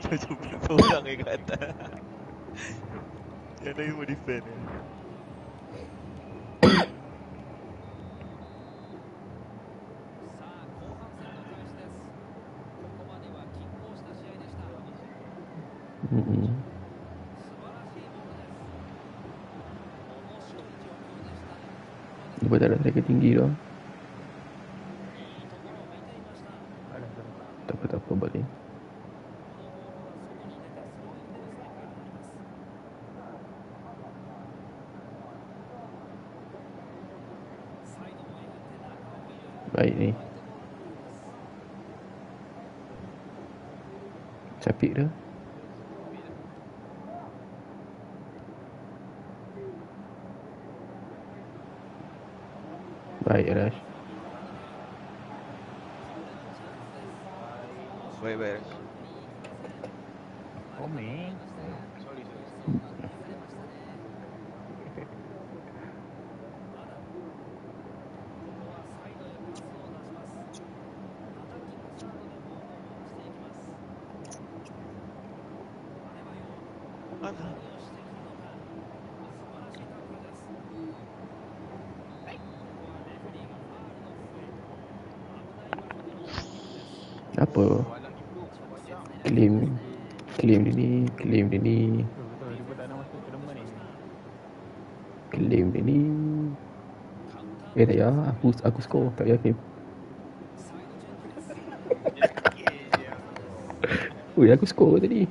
Jumpa seorang yang kat atas. Yang lain mau defend eh. うんうん。Dia tak ada striker tinggi dah. Ada tu. Tak apa balik. Baik ni. Capik dah. Baik Rash. Baik. Oh, man. Sorry. Alah. Apa? Walang itu. Banyak. Claim dia ni. Betul. Dia pun tak nak masuk tournament ni. Claim dia ni. Tak ya. Aku score. Tak yakin. Yakin je. Ui, aku score tadi.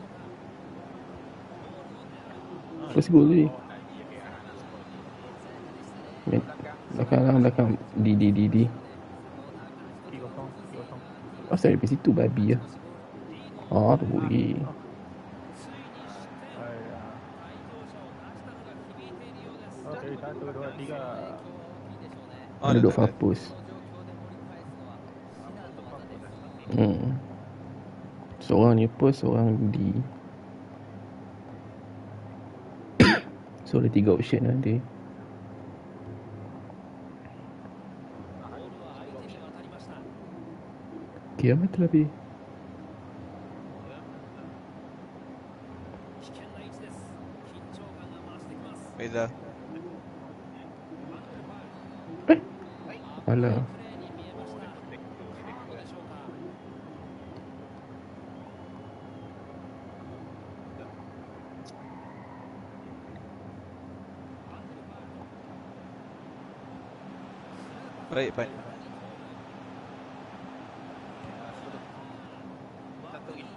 First goal tadi. Belakang. Di. 3-0. Asal dari situ babi lah. Tu boleh. Okey, 1, 2, 3. Ada duk Fapus. Seorang ni apa, seorang di. So ada 3 option lah dia. Kiamat telah habis. Beza. Alah. Baik, Pan. Satu lagi.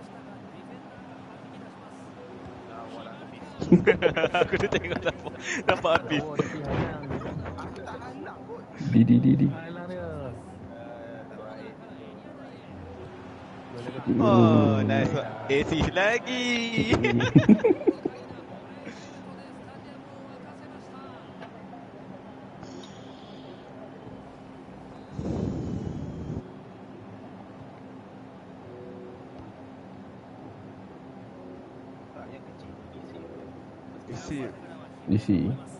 Walang habis. Aku dah tengok nampak habis. Oh, dia halang. Aku tak halang kot. Di. Halang dia. Tak baik. Boleh ke? Oh, nice. Asis lagi. Tak, yang kecil. Isi. Isi.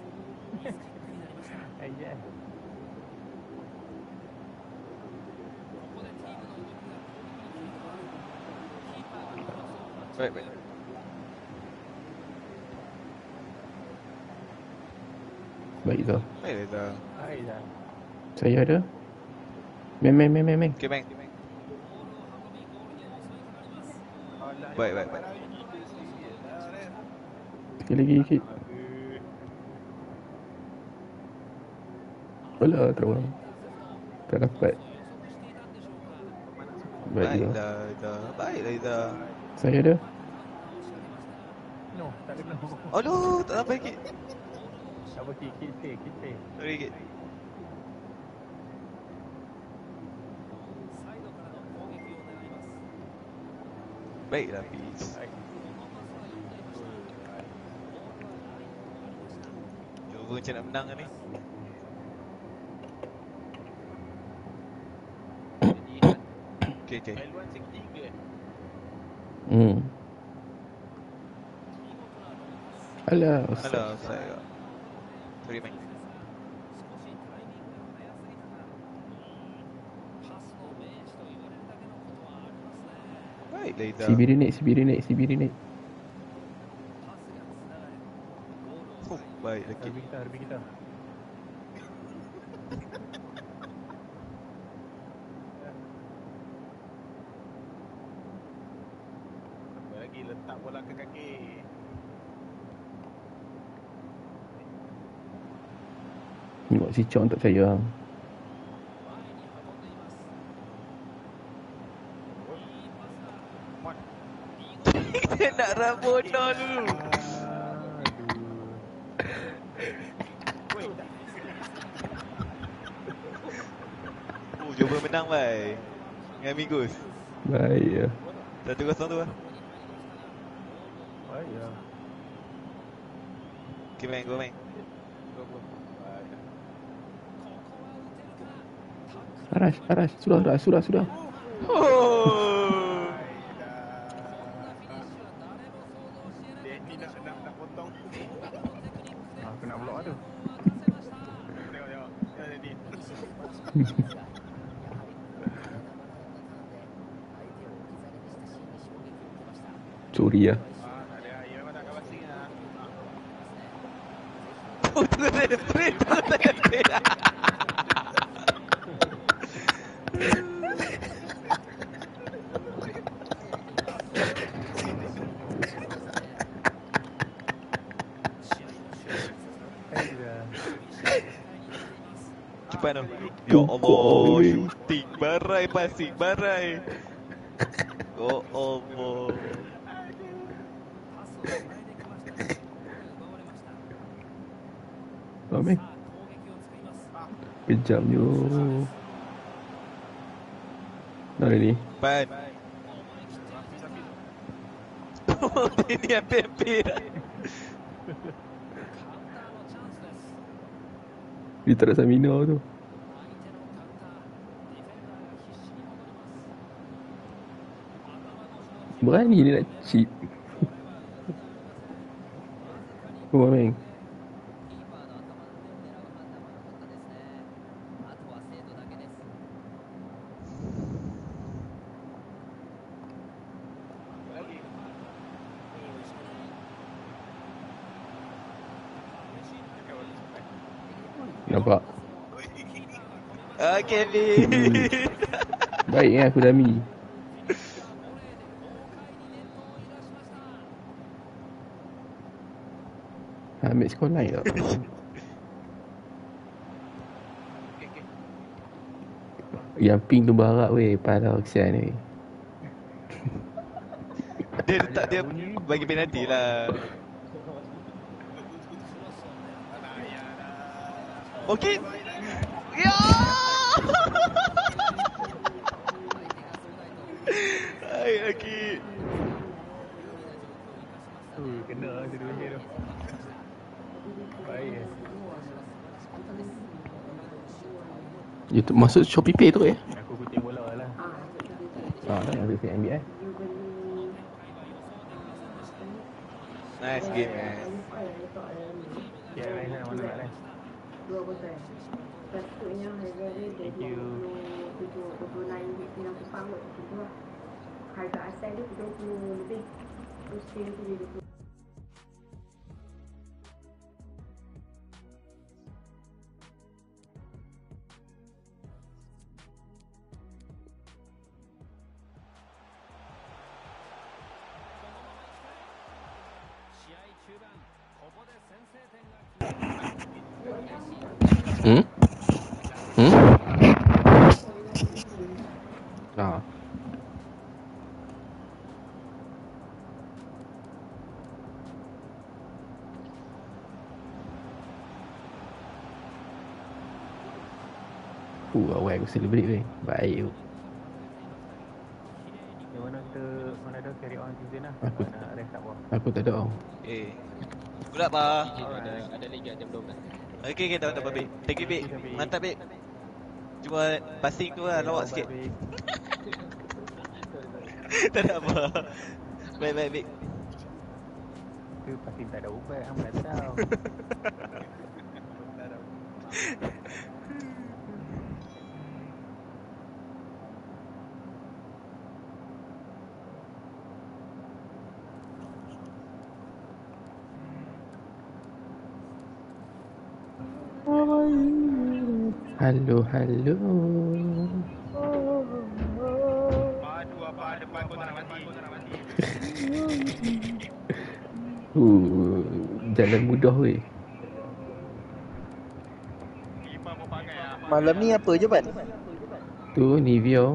Yeah. Baik. Baik Zah. Baik, Beza. Baik dah. Saya ada. Main. Okay, bang. Alah, Baik. Sekali lagi sikit. Alah, terang. Tak dapat. Baik Baik Zah. dah, Beza. Baik dah, Beza. Saya ada. No, tak ada no. Aduh, tak sampai sikit. Apa kita. Sorry sikit. Baiklah, Peace. Baik. Cuba macam nak menang ni. Okay. L1 segitiga. Alah, Alah, saya. Sorry, man. Baiklah Ida. Si biru naik. Oh, baik lagi. Harbi kita. Apa lagi letak bola ke kaki. Tengok si Chong tak percaya. Kita nak Rabona dulu. Oh, cuba menang bai. Dengan Amigos. Baik ya. 1-0 tu lah. Baik ya. Okay, main, go main. Arash. Sudah. Oh. Dia ni nak potong. Aku nak blok tu. Tengok. Ada ni. Curi ya. Tak ada. Ya memang tak kawan sing ah. Oh, tu saya straight. Cepat tu. Ya Allah, shooting. Barai passing, barai. Ya Allah. Amin. Kejamnya. Mana ni? Pan. Oh, ini yang pempir. Dia tak ada stamina tu. Berani dia nak cheat. Oh, Aming. Nampak? Kevin. Baik aku dummy. Ambil skor naik tak? Yang pink tu barak weh. Parah kesian ni. Dia letak dia bagi penalti lah. Okey. Ya. Hai lagi. Kena dua-duanya tu. Baik. YouTube masuk Shopee Pay tu Aku kutip bola lah. dah nak beli NBA. Nice game, man. Ya, lain lah. Mana nak lain? Thank you. Harga asal dia 30 lebih. Terus dia tu dia 20. Awal aku celebrate weh. Baik tu. Yang mana ada carry on season lah. Aku- Nak rest tak apa. Aku tak ada. Budak pa. Ada liga jam 12. Okey, kita tak apa, Bik. Thank you, Bik. Mantap, Bik. Cuma passing tu lah lawak sikit. Tak ada apa. Baik, Bik. Tu pasti tak ada ubat. Hang tak tahu. Halo, halo. Padu apa depan kau tak nak mati. Jalan mudah weh. Imam mau pakai ah. Malam ni apa je, Pan? Tu Nivea.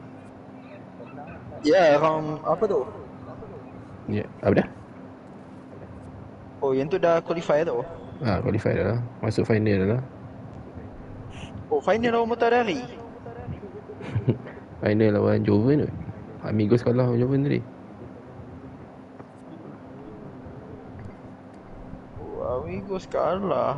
Ya, round apa tu? Ya, apa dah? Oh, yang tu dah qualify tu. Qualify dah lah. Masuk final dah lah. Oh, final lawan Matahari. Final lawan Joven tu. Amigos kalah lawan Joven tadi. Oh, Amigos kalah,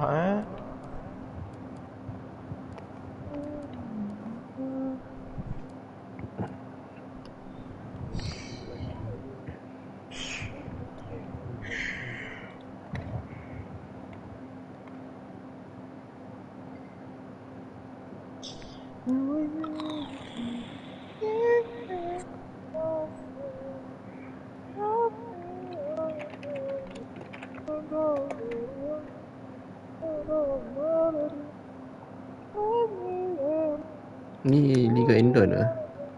Ni Liga Endon lah.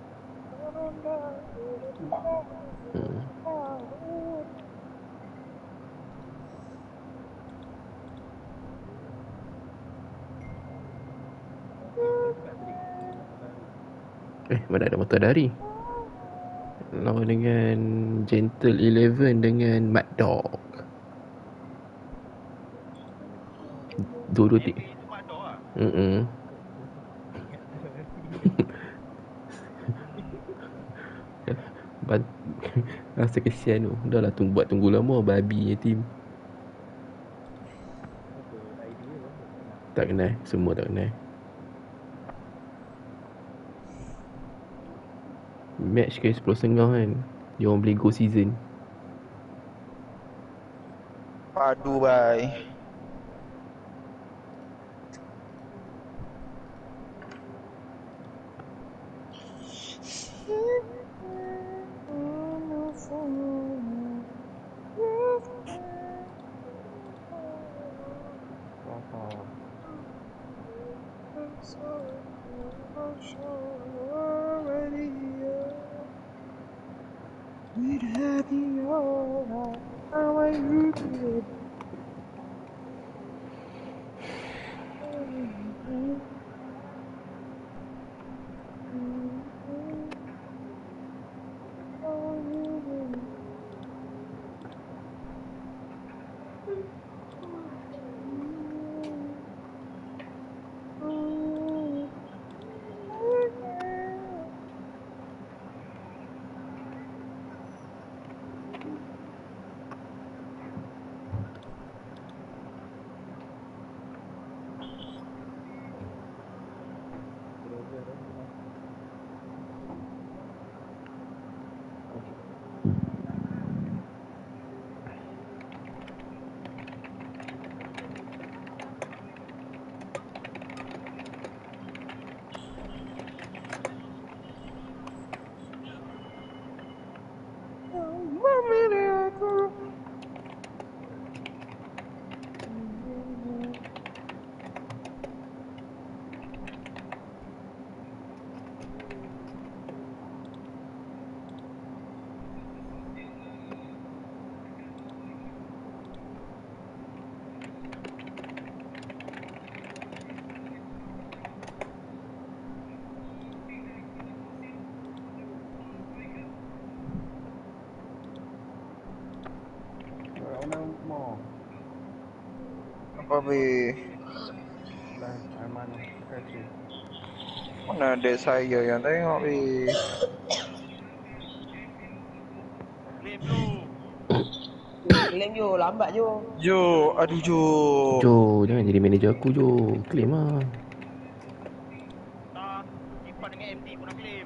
Mana ada motor dari. Lawan dengan Gentle 11 dengan Mad Dog. Dua-dua Itu mak dok ah. Rasa kesian tu. Dah lah tunggu lama babi yatim. Tak kenal. Semua tak kenal. Match ke 10.30 kan. Dia orang boleh go season. Padu, bye. Apa be? Lah, Aiman kasih. Mana adik saya yang tengok be? Claim tu. Claim Jo, lambat Jo. Jo, aduh Jo. Jo, jangan jadi manager aku Jo. Claim lah. Tak. Ipan dengan MD pun nak claim.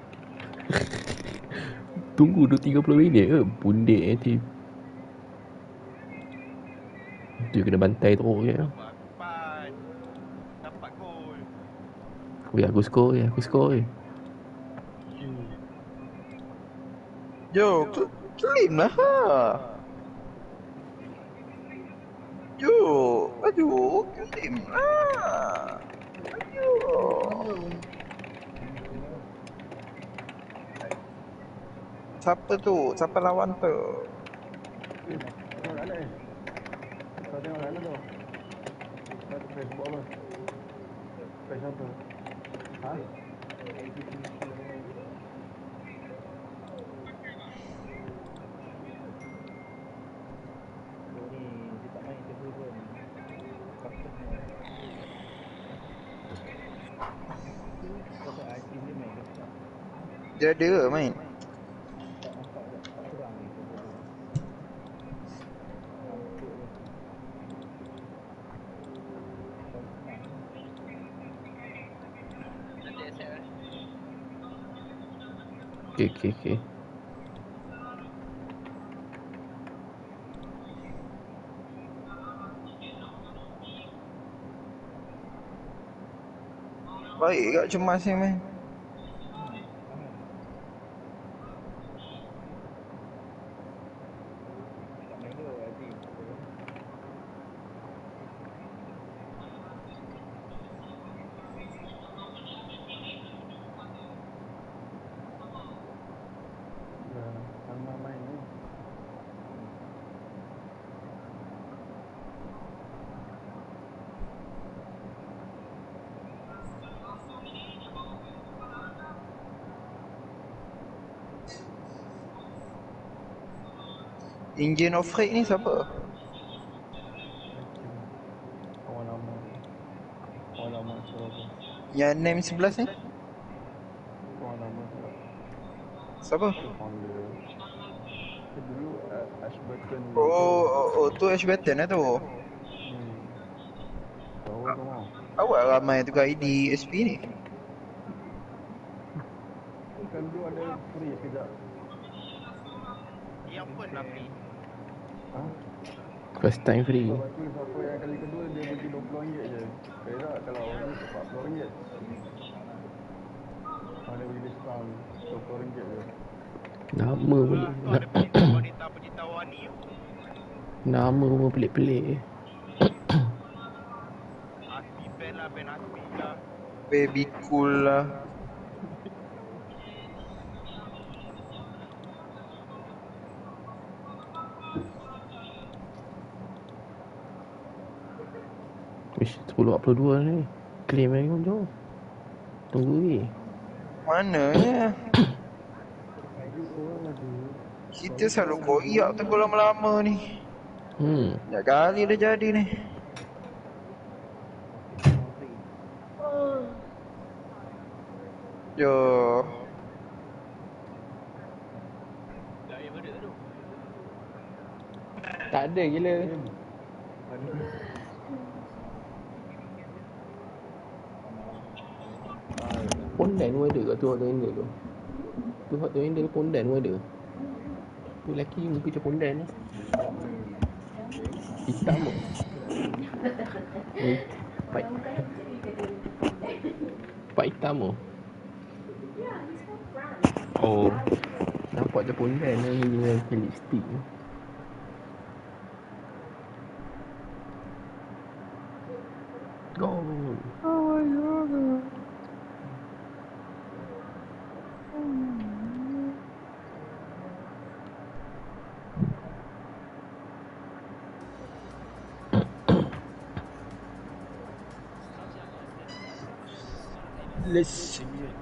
Tunggu 30 minit ke? Pundek yatim. Dia kena bantai teruk je. Ipan. Dapat gol. Aku score. Jo, claim lah ha. Aduh, Kim lah. Aduh. Siapa tu? Siapa lawan tu? Tengok kat mana? Kau tengok kat mana tu? Kau tu press buat apa? Press apa? Ha? Dia ada ke main? Okay. Baik kat cemas ni main. Sama main ni. Engine of Freak ni siapa? Kawan lama. Kawan lama suruh tu. Yang name 11 ni? Kawan lama suruh. Siapa? Founder. Dulu Ashburton. Oh, tu Ash Batten lah tu. Tahu tu mau. Awak ramai tu kat ID SP ni. Kan dulu ada free sekejap. Yang pun dah free. Ha? First time free. Lepas tu siapa yang kali kedua dia bagi RM20 je. Perak kalau orang ni RM40. Mana bagi diskaun RM20 je. Nama pun Tu ada pencinta wanita tu. Nama pun pelik-pelik. Aspi fan lah, fan Aspi lah. Baby cool lah. Wish 10.42 ni. Claim lagi pun jom. Tunggu lagi. Mana ya? Kita selalu koyak tu lama-lama ni. Banyak kali dah jadi ni. Yo. Tak ada gila. Pondan pun ada kat tu hot handle tu. Tu hot handle pondan pun ada. Tu lelaki muka macam pondan lah. Hitam tu. Pak hitam tu. Oh. Nampak macam pondan lah ni dengan lipstick tu. Go. Oh my god. Let's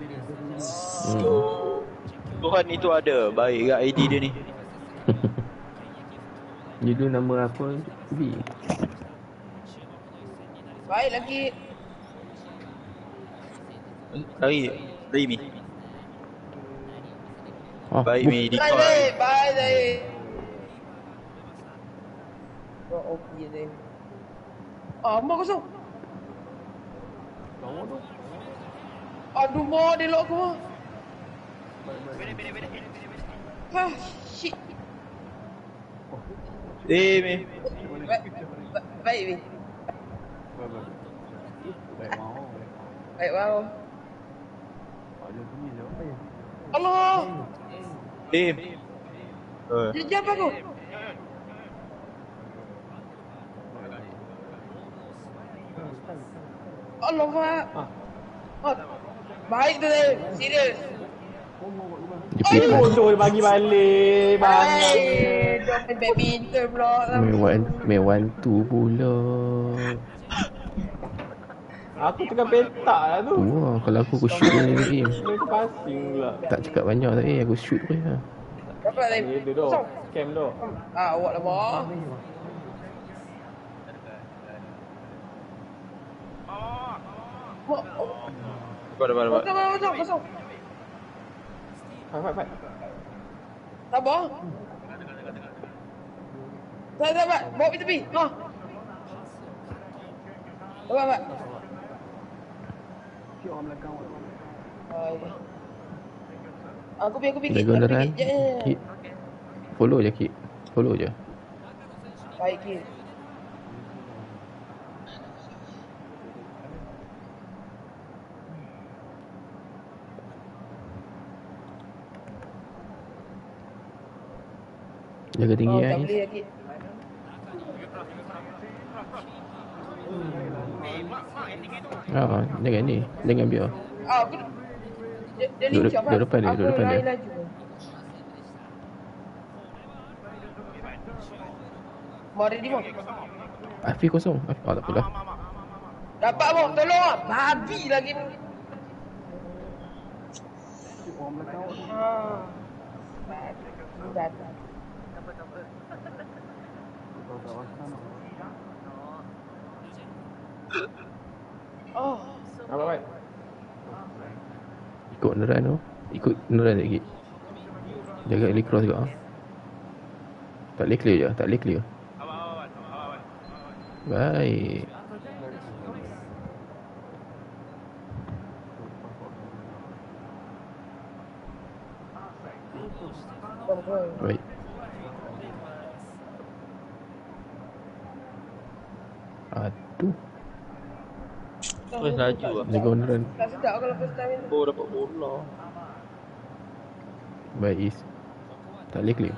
go. Tuhan itu ada. Baik kat ID dia ni. Dulu nama apa? B. Baik lagi. Lari Mi. Baik Mi di Bye Zai. Bye Zai. Oh okey Zai. Mak kosong. Aduh mau dia lock aku. Beda. Ah shit. Mi. Baik Mi. Baik mau. Baik wow. Ada bunyi je. Allah. Mi. Dia jump aku. Allah, Mak. Oh, baik tu, Zaim. Serius. Dia play pass. Bodoh dia bagi balik. Banyak. Dia main badminton pula. Main one two pula. Aku tengah petak lah tu. Wah, kalau aku shoot je lagi. Main passing pula. Tak cakap banyak tak aku shoot pun lah. Dapat, Zaim. Dia tu. Scam tu. Awak lah, Mak. Kosong. Fight. Sabar. Tak dapat. Bawa pergi tepi. Ha. Dapat. Si orang belakang. Aku pergi. Jaga kenderaan. Kit. Follow je Kit. Follow je. Baik, Kit. Jaga tinggi Tak kan. boleh, Kit. Jangan ni. Jangan biar. Aku dia lincah, Pak. Duduk depan dia. Aku lari laju. Mari di mana? Afi kosong. Tak apalah. Dapat, Mak. Tolong, Mak. Babi lagi ni. Orang belakang. Datang. Oh. Baik. Ikut kenderaan tu. Ikut kenderaan sikit. Jaga early cross juga. Tak boleh clear je. Tak boleh clear. Baik. Baik. Aduh. Terus laju lah. Jaga kenderaan. Tak sedap kalau first time ni. Oh, dapat bola. Baik Is. Tak boleh clear.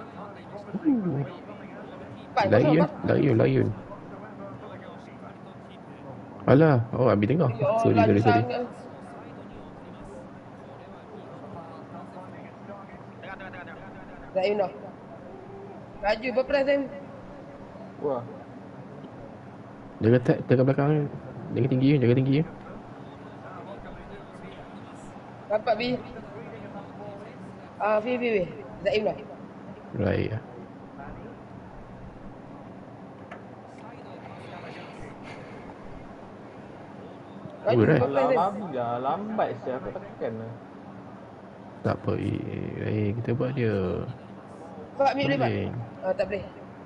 Kosong, Lion. Alah. Oh, Abi tengok. Sorry. Zaim dah. Laju berapa Zaim? Wah. Jaga belakang. Jaga tinggi. Dapat B. B. Zaim dah. Right. Laju Right. berapa Zaim? Babi dah. Lambat saya. Aku tekan lah. Tak apa. Kita buat dia. Pak, Mi boleh, Pak? Tak boleh.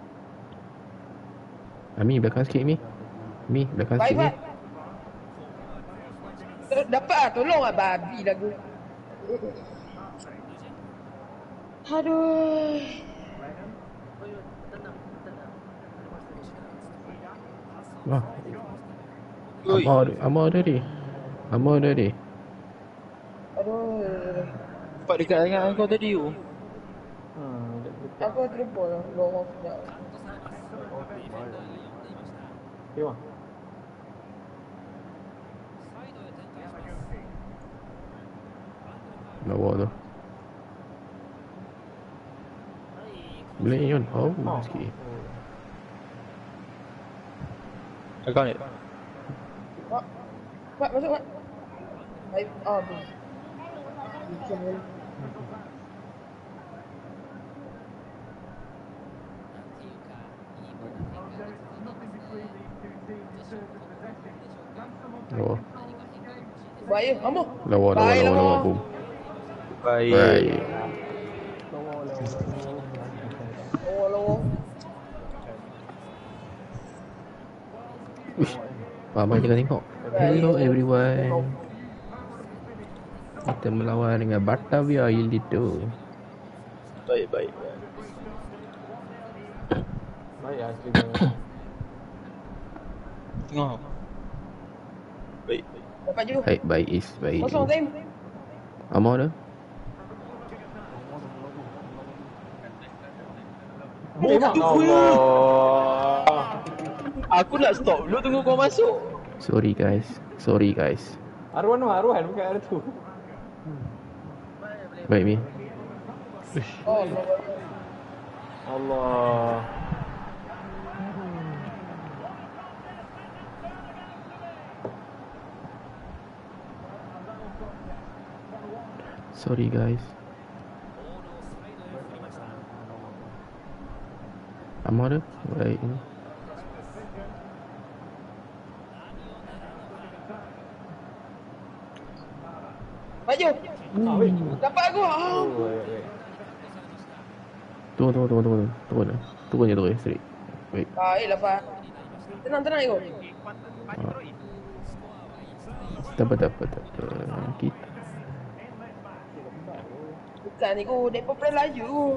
Ami belakang sikit Mi. Belakang Baik, sikit Pak. Dapat lah. Tolong lah. Babi lagu. Aduh. Wah. Amor dah ni. Aduh. Nampak dekat dengan kau tadi tu. Aku terlupa lah. Lorong sekejap. Okay, Mak. Lawa tu. Boleh Yon. Oh, sikit. Kau ni. Pak, masuk, Pak. Baik. B. Lawa. Baik, Amor. Lawa. Boom. Baik. Lorong. Uish. Ramai tengah tengok. Hello everyone. Kita melawan dengan Batavia Elite. Baik. Baik asli dia. Tengok. Baik. Dapat je. Baik Is. Kosong, Zaim. Amor dah. Bodoh Allah. Aku nak stop dulu tunggu kau masuk. Sorry guys. Sorry guys. Arwan bukan ada tu. Baik Mi. Oh, Allah. Sorry guys. Amor ada? Baik. maju. Dapat aku. Tunggu je terus straight. Baik. Baiklah, Pak. Tenang Ego. Tak apa. Kita Bukan Ego, depa play laju.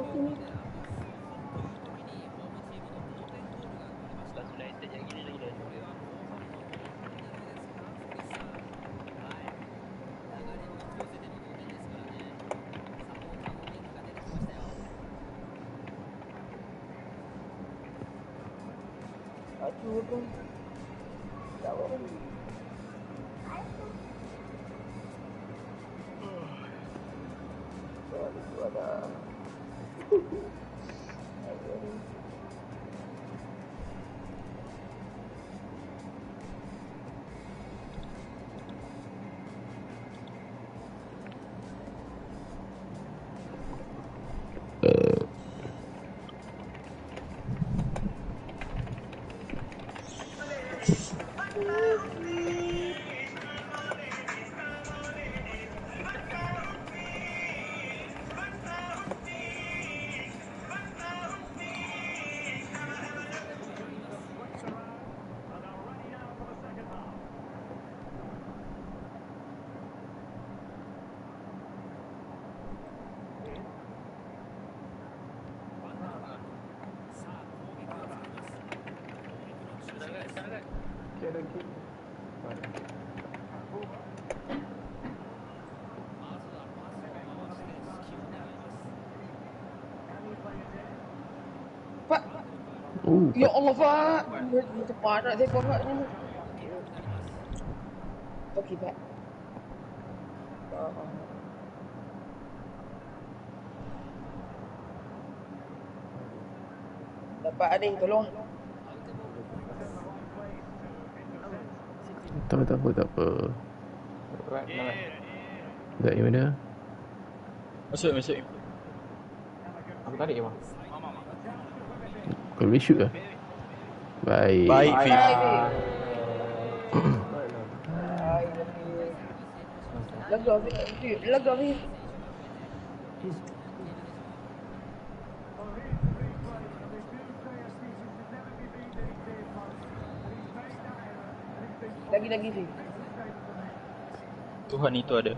Aduh. Tak apa. Pak. Ya Allah, Pak. Cepat nak saya Pak ni. Okey, Pak. Dapat ada yang tolong. Tak apa. Dah yang mana? Masuk. Aku tarik je bang. Kau boleh shoot ke? Baik. Baik, Fi. Lega, Fi. Lagi, Fi. Tuhan itu ada.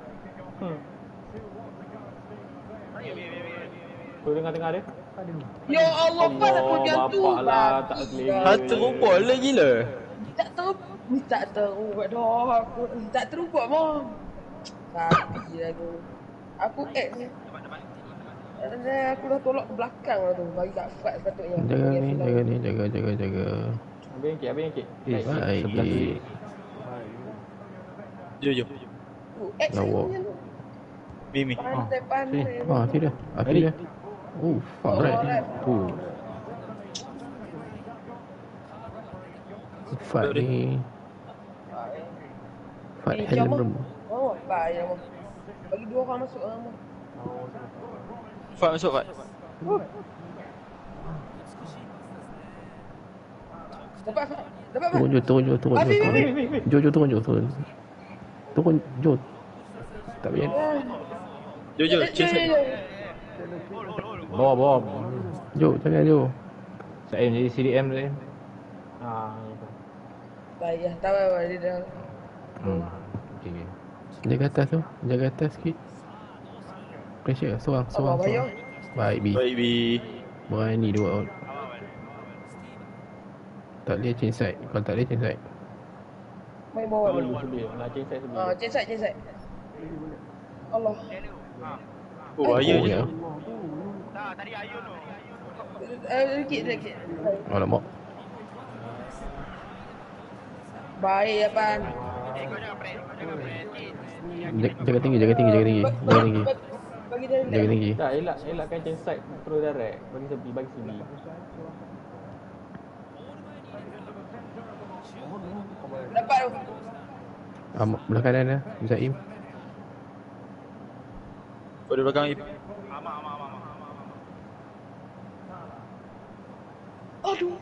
Kau tengah-tengah dia? Ya Allah, Pak, aku jantung. Bapak lah, tak selera. Hantu robot lah gila. Tak terubat dah. Aku tak terubat, Bang. Tapi lah tu. Aku ni. Aku dah tolak ke belakang lah tu. Bagi kat Fat sepatutnya. Jaga. Habis yang kek. Baik. Jom. Lawa. Mimi. Pandai. Akhir dah. Fuck right. Fat ni. Fat helm room. Oh, baik lah. Bagi 2 orang masuk lah. Fat masuk, Fat. Dapat. Turun. Turun, Jo. Tak payah. Jo, chase. Bawa. Jo, jangan Jo. Saya jadi CDM tu. Baik lah. Tak apa-apa. Dia dah. Okay. Jaga atas sikit. Pressure, seorang. Bayar. Baik, B. Berani 2 out. Tak boleh change side. Kalau tak boleh change side. Main bawah dulu. Nak change side Change side. Allah. Bahaya je. Sikit. Alamak. Baik, Abang. Jaga tinggi, jaga tinggi, jaga tinggi. Jaga tinggi. Bagi dia Jaga tinggi. Tak, elakkan chain side throw direct. Bagi tepi, bagi sini. Dapat tu. Belah kanan dah, Zaim. Kau di belakang Ip. Aduh.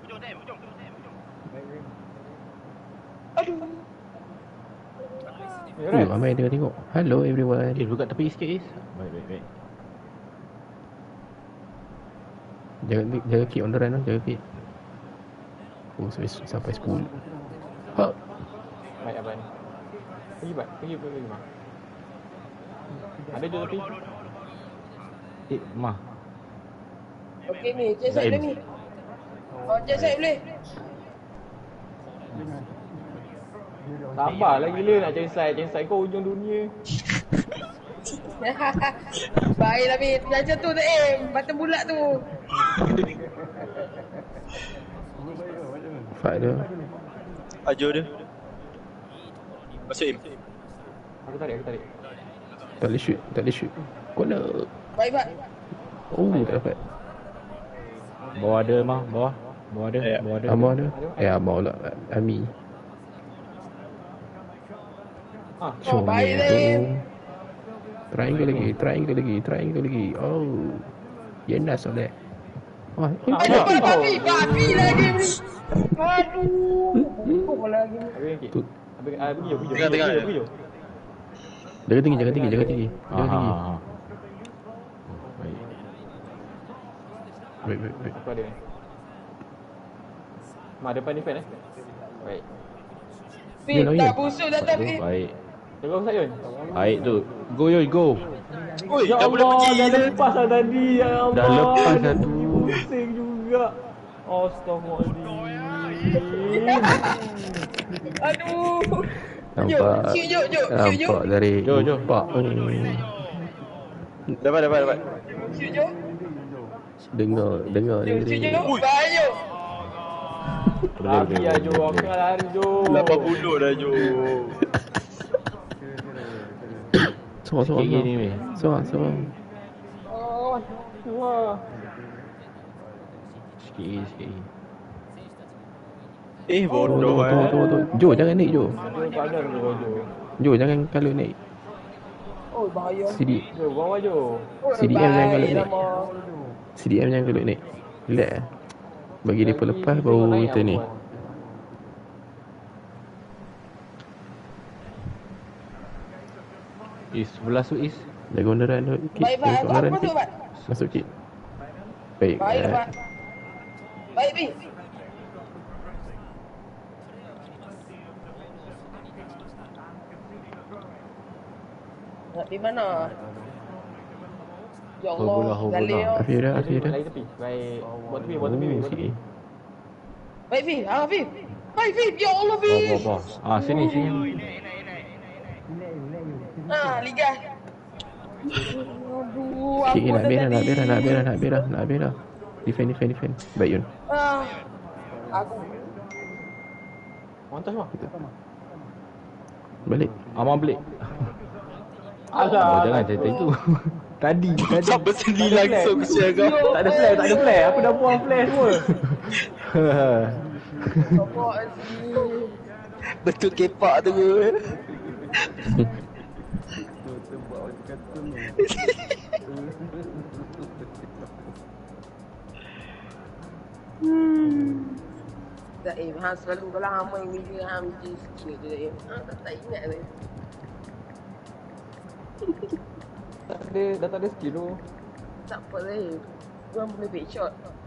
Aduh. Ramai dia tengok. Hello everyone. Buka tepi sikit, Is. Baik. Jaga keep on the run lah, jaga keep. Oh, sampai 10. Ha. Baik, Abang. Pergi, Mak. Ada je tepi. Mah. Okey ni, cek side dia ni. Oh, cek side boleh. Sabarlah gila nak chain side kau hujung dunia. Baiklah Bin, macam tu tu batu bulat tu. Fight dia. Ajo dia. Masuk Im. Aku tarik. Tak boleh shoot. Corner. Baik, Pak. Oh, tak dapat. Bawah ada, Mah. Bawah ada. Amor ada. Amor lah. Ami. Oh, baik Zaim. Triangle lagi. Oh. Yenas oleh. Oh, Aduh, babi lagi ni. Aduh. Kok lagi ni. Pergi. Tengah. Jaga tinggi. Baik. Apa dia ni? Mak depan defend Baik. Bin, tak busuk datang Bin. Baik. Jaga offside Yun. Baik tu. Go Yoy, go. Oi, Ya dah boleh Allah, pergi. dah lepas lah tadi. Ya Allah. Dah lepas dah tu. Pusing juga. Astaghfirullahaladzim. Aduh. Nampak. Jom. Nampak dari Jom. Pak. Dapat. Jom. Dengar Jom. Bayu. Tapi ya Jo, aku nak lari Jo. 80 dah Jo. Sorang. Gini weh. Sorang. Oh, wah. Sikit. Bodoh Tunggu. Jo, jangan naik Jo. Jo padan Jo. Jo, jangan kalau naik. Oh, bahaya. Jo, bawah Jo. CDM jangan kalau naik. CDM jangan kalau naik. Relax lah. Bagi dia lepas baru kita ni. Is, sebelah su Is. Jaga onderan tu. Baik, Pak. Aku masuk, Pak. Masuk kit. Baik. Baik, Pak. Baik, Bin. Nak pergi mana? Ya Allah, Galil. Afif dah. Lagi tepi. Baik. Buat tepi. Baik, Bin. Bin. Baik, Bin. Ya Allah, Bin. Bawah. Sini. Ligas. Aduh, Cik aku nak berak. Defend. Baik Yun. Aku. Montas mah. Balik. Abang balik. Jangan cerita itu. Tadi. Sampai sini langsung kesian kau. Tak ada flash. Aku dah buang flash semua. Bapak sini. Betul kepak tu. Zaim, selalu kalau hama yang media hang je skill je Zaim. Tak ingat Zaim. Dah tak ada skill tu. Tak apa Zaim. Diorang boleh back shot.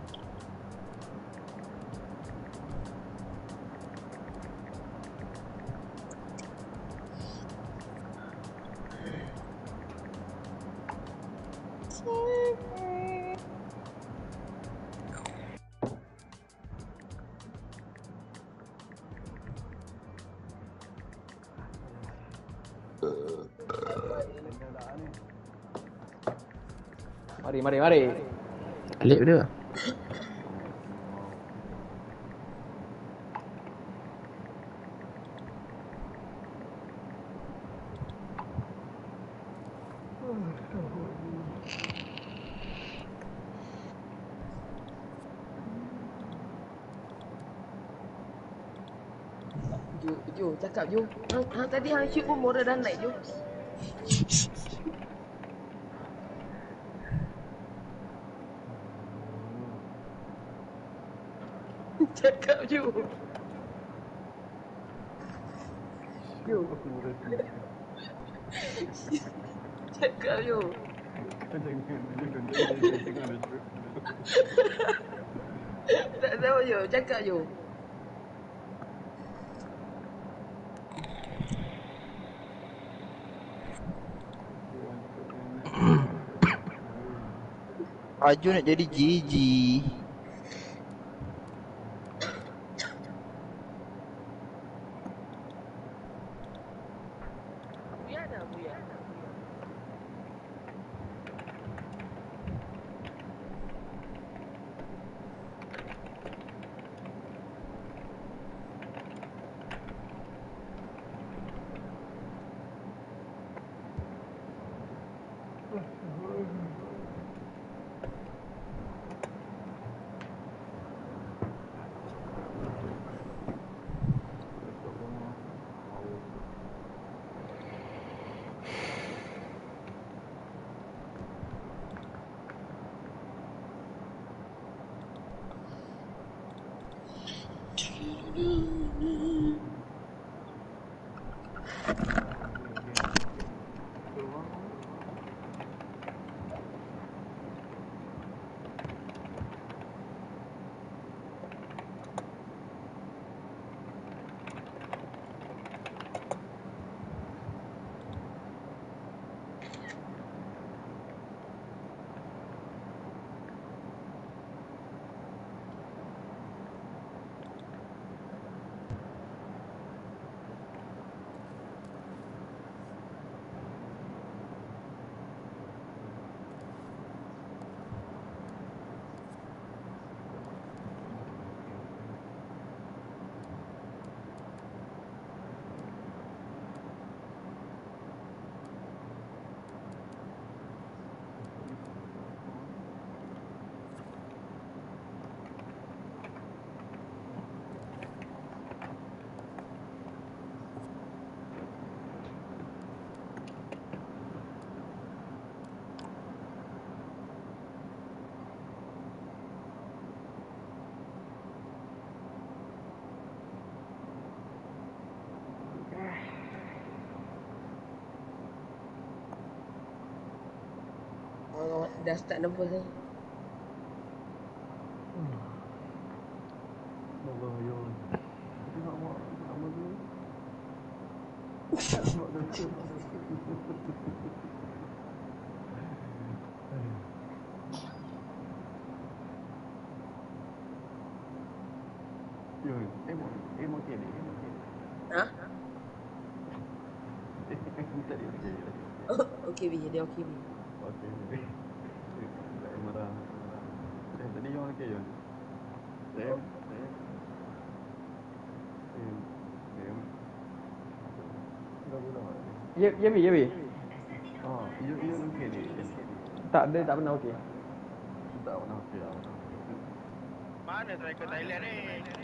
Mari. Alip dia. Jo, cakap Jo. Hang tadi hang shoot pun moral dah naik Jo. Cakap Jo. Jo. Cakap Jo. Tak tahu Jo, cakap Jo. Aju nak jadi GG. Buya dah, Buya. Dah start nervous ni. Allah ya. Tengok awak nama tu. Awak dah cek. Yo, emo kene. Ha? Tadi okey. Okey Bi, dia okey Bi. Okey. Tak marah. Tadi yang okey je. Sam. Ya Bi, ya Bi. Oh, you okey ni. Tak, dia tak pernah okey. Tak pernah okey. Mana striker Thailand ni?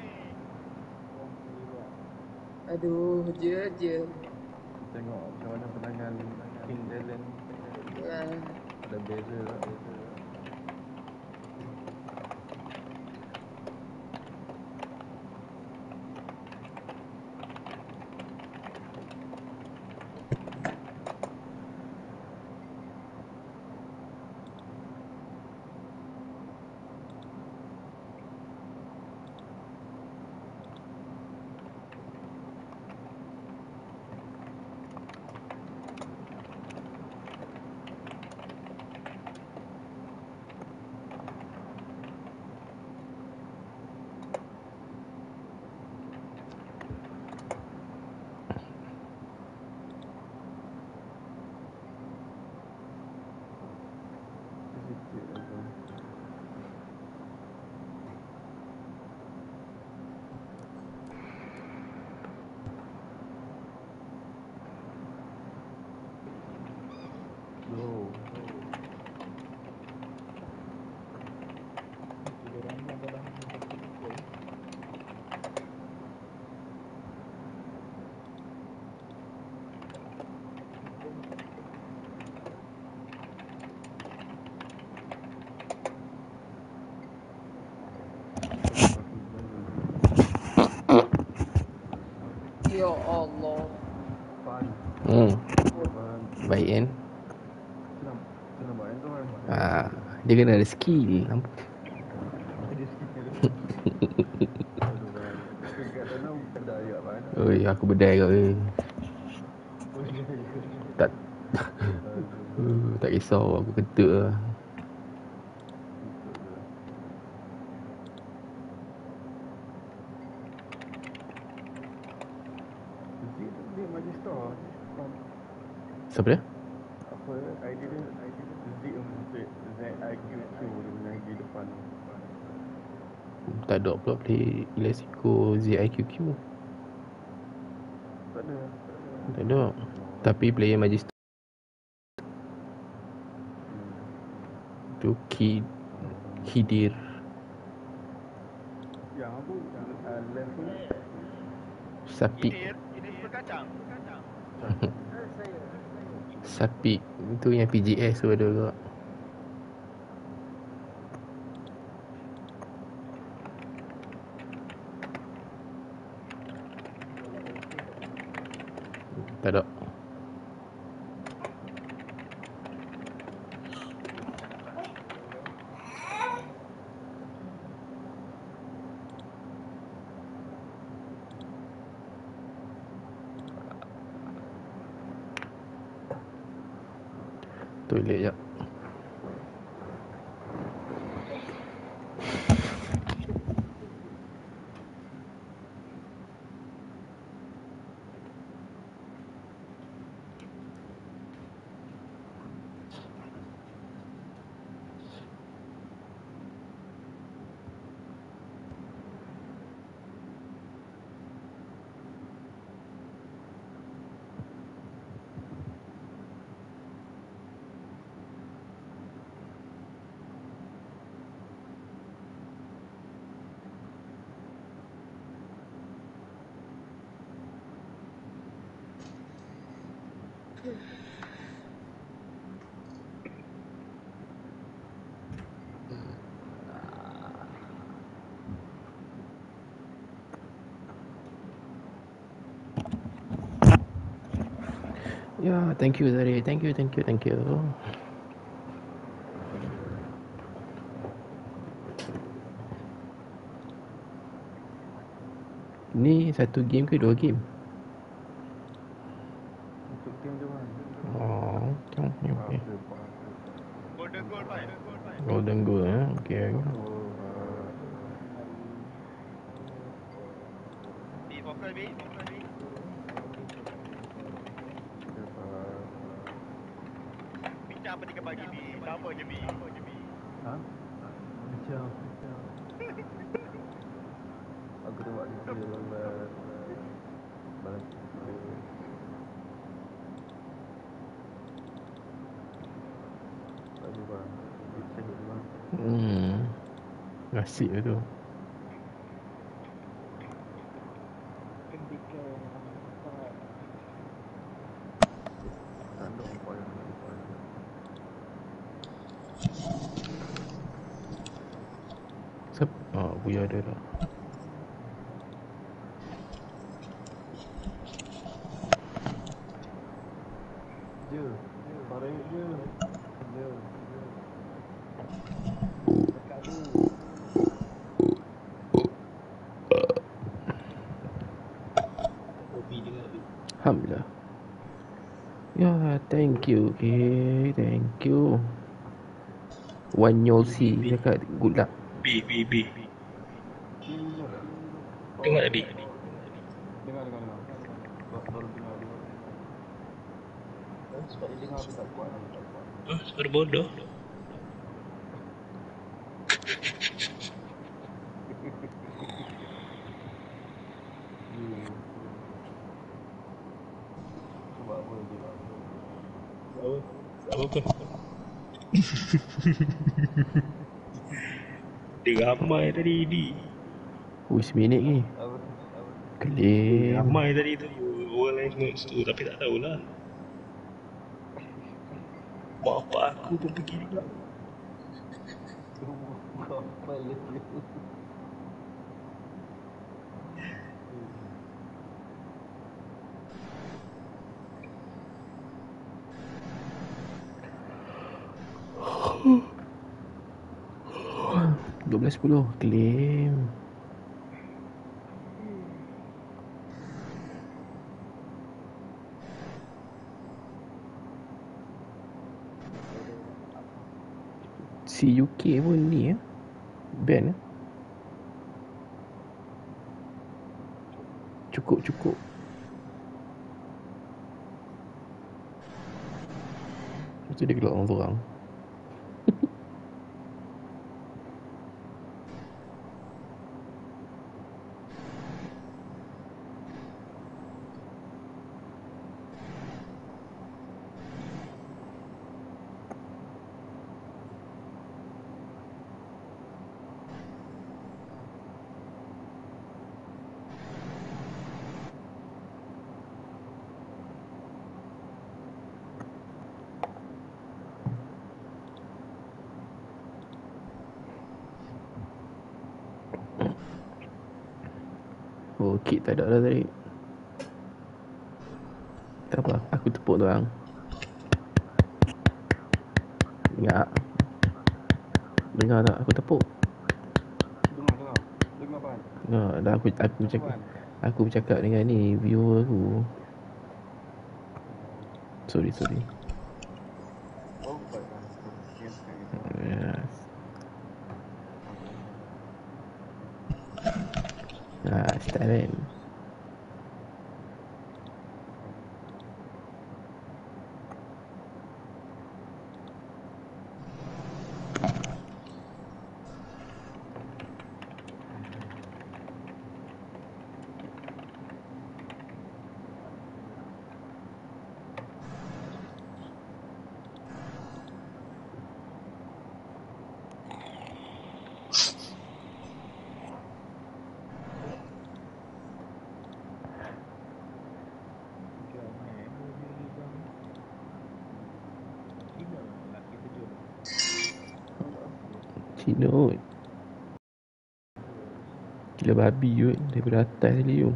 Aduh, je. Tengok macam mana penangan King Talent. Ada beza tak? Ya Allah. Faham. Faham. Baik kan? Senang. Senang buat tu kan. Dia kena ada skill. Dia sikit tu. Aduh kan. Dekat sana berdaya kan. Oi, aku bedai kau ni. Tak tak risau, aku kentut lah. Dia Magister. Siapa dia? Apa idea dia? ZIQQ dia punya di depan. Tak ada pula play Classico ZIQQ. Tak ada. Tak ada. Tapi player Magister tu Khidir. Yang apa? Level Sapik. Ini berkacang. Sapik tu yang PGS tu ada juga. Tak ada. Toilet jap. Ya, thank you Zari. Thank you. Ni satu game ke dua game? untuk tim tu kan. Oh, okay. Golden goal, Pak. Golden goal okay. B, fokus B. Bincang apa 3 pagi B? Sama je B. Ha? Macam aku tengok dia balas. Bagus bang. Dia cek bang. Nasib tu. Tak ada apa yang Buya ada dah. je. Parah je. Je. Dekat tu. Alhamdulillah. Ya, thank you. Okay, thank you. Wan Yolsi cakap good luck. B. Tengok tadi. Dengar. Baru dengar. Sebab dia dengar aku tak kuat. Suara bodoh. Sebab apa dia? Apa? Dia ramai tadi ni. Seminit ni. Claim. Ramai tadi tu. Orang lain tengok situ tapi tak tahulah. Mak bapak aku pun pergi juga. Apa lagi? 1 12.10 claim. Si UK pun ni ban Cukup. Lepas tu dia keluar orang seorang. Oh, kit tak ada dah tadi. Tak apa, aku tepuk tu orang. Dengar tak aku tepuk? Dengar apa? Dengar. Dah aku bercakap dengan ni viewer aku. Sorry. Oh, baik. Yes. Start kan. Cina kot. Gila babi kot. Daripada atas tadi tu.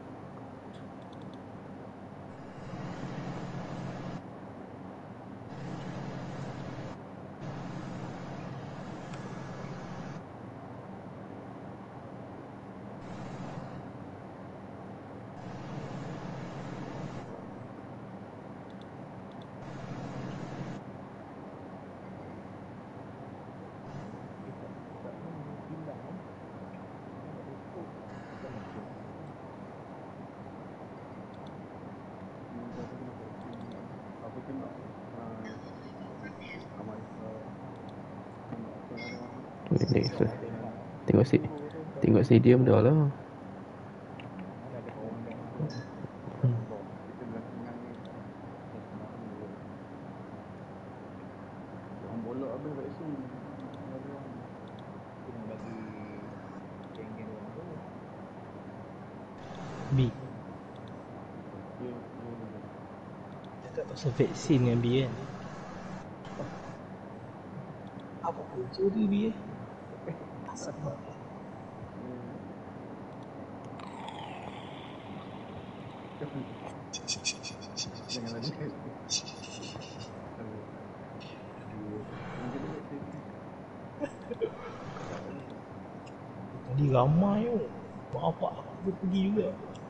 Aku tengok Tengok stadium dah lah. orang bolak habis vaksin. B. Cakap pasal vaksin dengan B kan. Apa punca dia B asal Jangan lagi. Tadi ramai tu. Bapak aku pun pergi juga.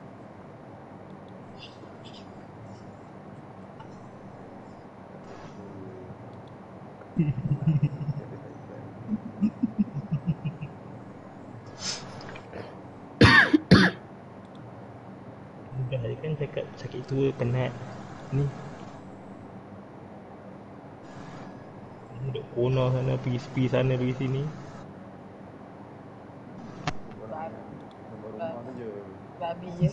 Dia kan cakap sakit tua penat ni. Duduk corner sana pergi sana pergi sini. Rumah tu je. Babi je.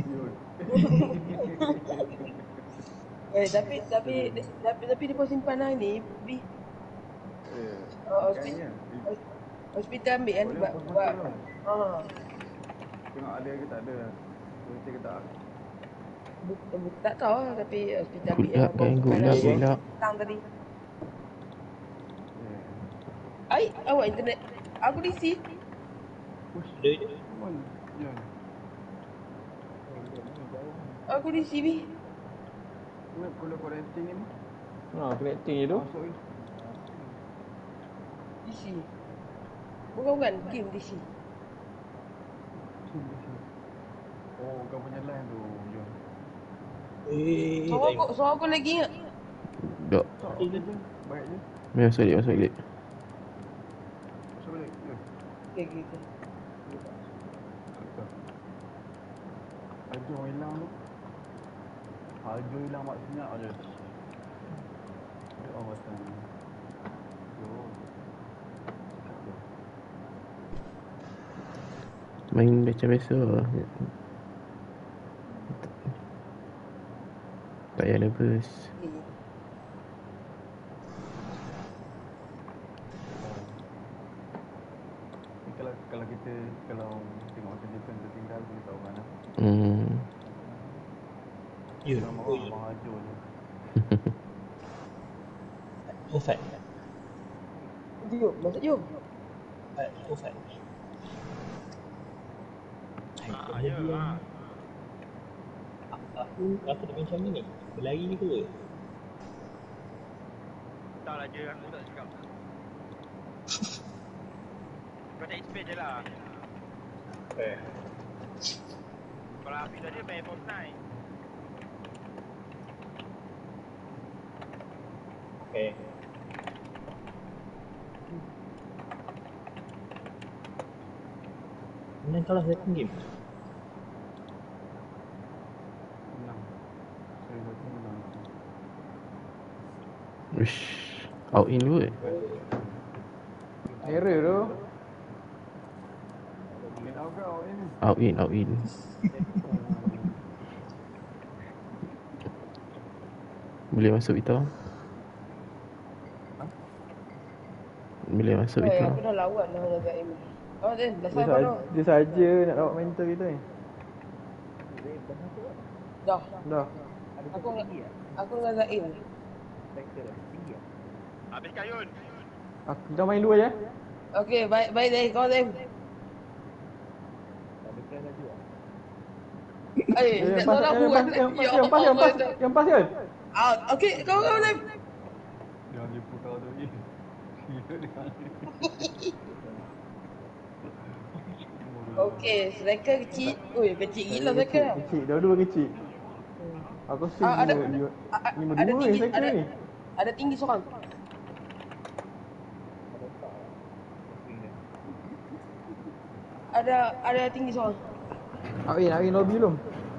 Tapi dia pun simpan lah ni B. Hospital ambil kan buat. Tengok ada ke tak ada. Betul ke tak? Tak tahu lah tapi hospital ambil Gulak. Tang tadi. Ai, awak internet. Aku DC. Ada je. Aku DC B. Kalau connecting ni connecting je tu. Masuk ni. DC. Bukan, game DC. Oh, kau punya line tu, Jom. Suara aku lagi ingat. Tak. Tak, okey je. Baik je. Masuk balik, masuk balik. Masuk balik. Ya. Okay. Hajo hilang tu. Hajo hilang mak senyap je. Oh, macam ni. Main macam biasa lah. Tak payah nervous. Kalau kita tengok macam Japan tertinggal kita tahu mana. Ya. Abang Hajo je. Offside. Jom, masuk jom. Offside. Apa dia macam ni? Berlari ni ke? Tak lah je, aku tak cakap. Kau tak expect je lah. Kalau Afi tadi main Fortnite. Menang kalah second game. Menang. Saya rasa menang. Wish. Out in kot. Error tu. In out ke out in? Out in. Boleh masuk Vita. Boleh masuk Vita. Aku dah lawan lah dengan Zaim. Oh, dah sampai dah. Dia saja nak dapat mental kita ni. Dah. Aku dengan Zaim. Habis Kayun. Kita main dua je. Okey, baik Zaim. Kau Zaim. Yang pas kan? Okey, kau Zaim. Jangan jumpa kau tu. Okey, striker kecil. Ui, kecil gila striker. Kecil, dua-dua kecil. Aku rasa Ada 5-2 ni striker ni. Ada tinggi seorang. Ada tinggi seorang. Awin lobby belum?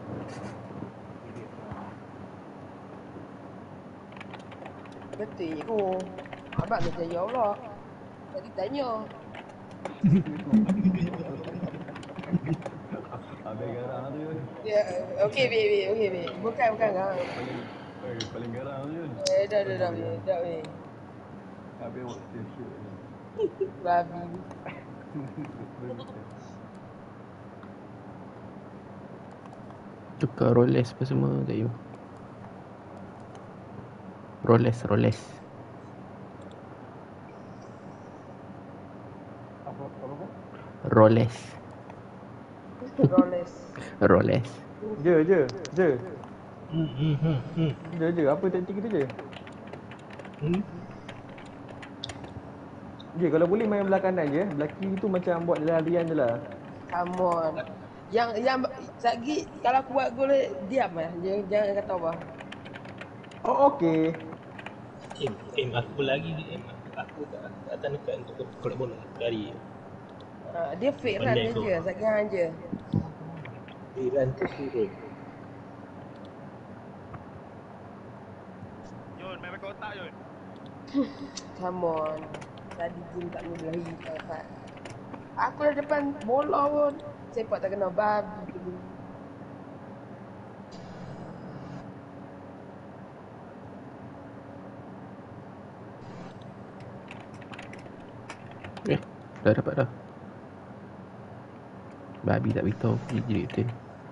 Betul ko. Abang dah jaya pula. Tadi tanya. Habis garang tu je. Ya, okey be. Bukan kan. Paling garang tu je. Dah be. Habis buat t-shirt je. Babi. Tukar Rolex apa semua Zaim. Rolex. Apa? Rolex. Je. Je. Apa taktik kita je? Je, kalau boleh main belah kanan je. Belah kiri tu macam buat larian je lah. Come on. Yang lagi kalau aku buat gol diam lah. Jangan kata apa. Oh, okey. Aku lagi aku tak dekat untuk kolak bola lari. Dia fake run je, sekian je. Run tu turun. Jun, main pakai otak Jun. Come on. Tadi game tak boleh belahi tak. Aku dah depan bola pun. Sepak tak kena babi tu. Dah dapat dah. Babi tak beritahu jadi betul.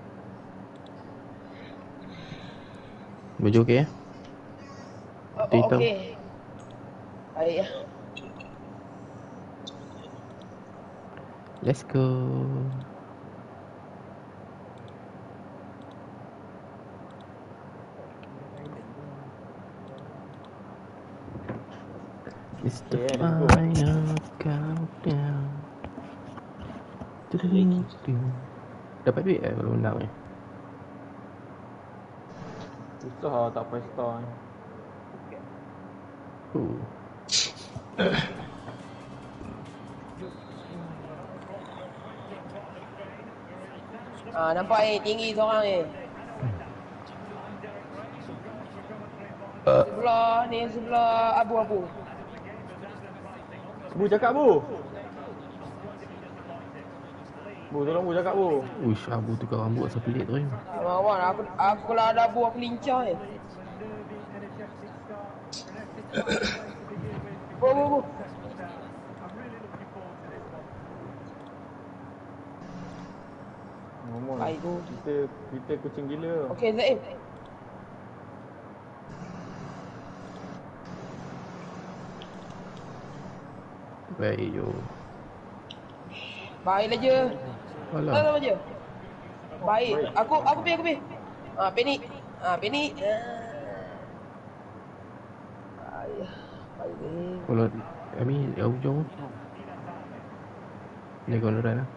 Baju okey ya? Okey. Baik ya. Let's go. It's the final countdown. Dapat duit kalau undang ni? Susah lah tak 5 star ni. Nampak ni tinggi seorang ni. Sebelah abu-abu. Bu cakap bu. Bu tolong bu cakap bu. Uish, Abu tukar rambut asal pelik tu kan. Abang, aku kalau ada abu aku lincah ni. Bu. Ngomong. Baik bu. Kita kucing gila. Okey Zaim. Baik yo. Baiklah je. Alah. Sama je. Baik. Aku pergi. Panik. Panik. Baik ni. Kalau kami jauh jauh. Ni gondoran lah.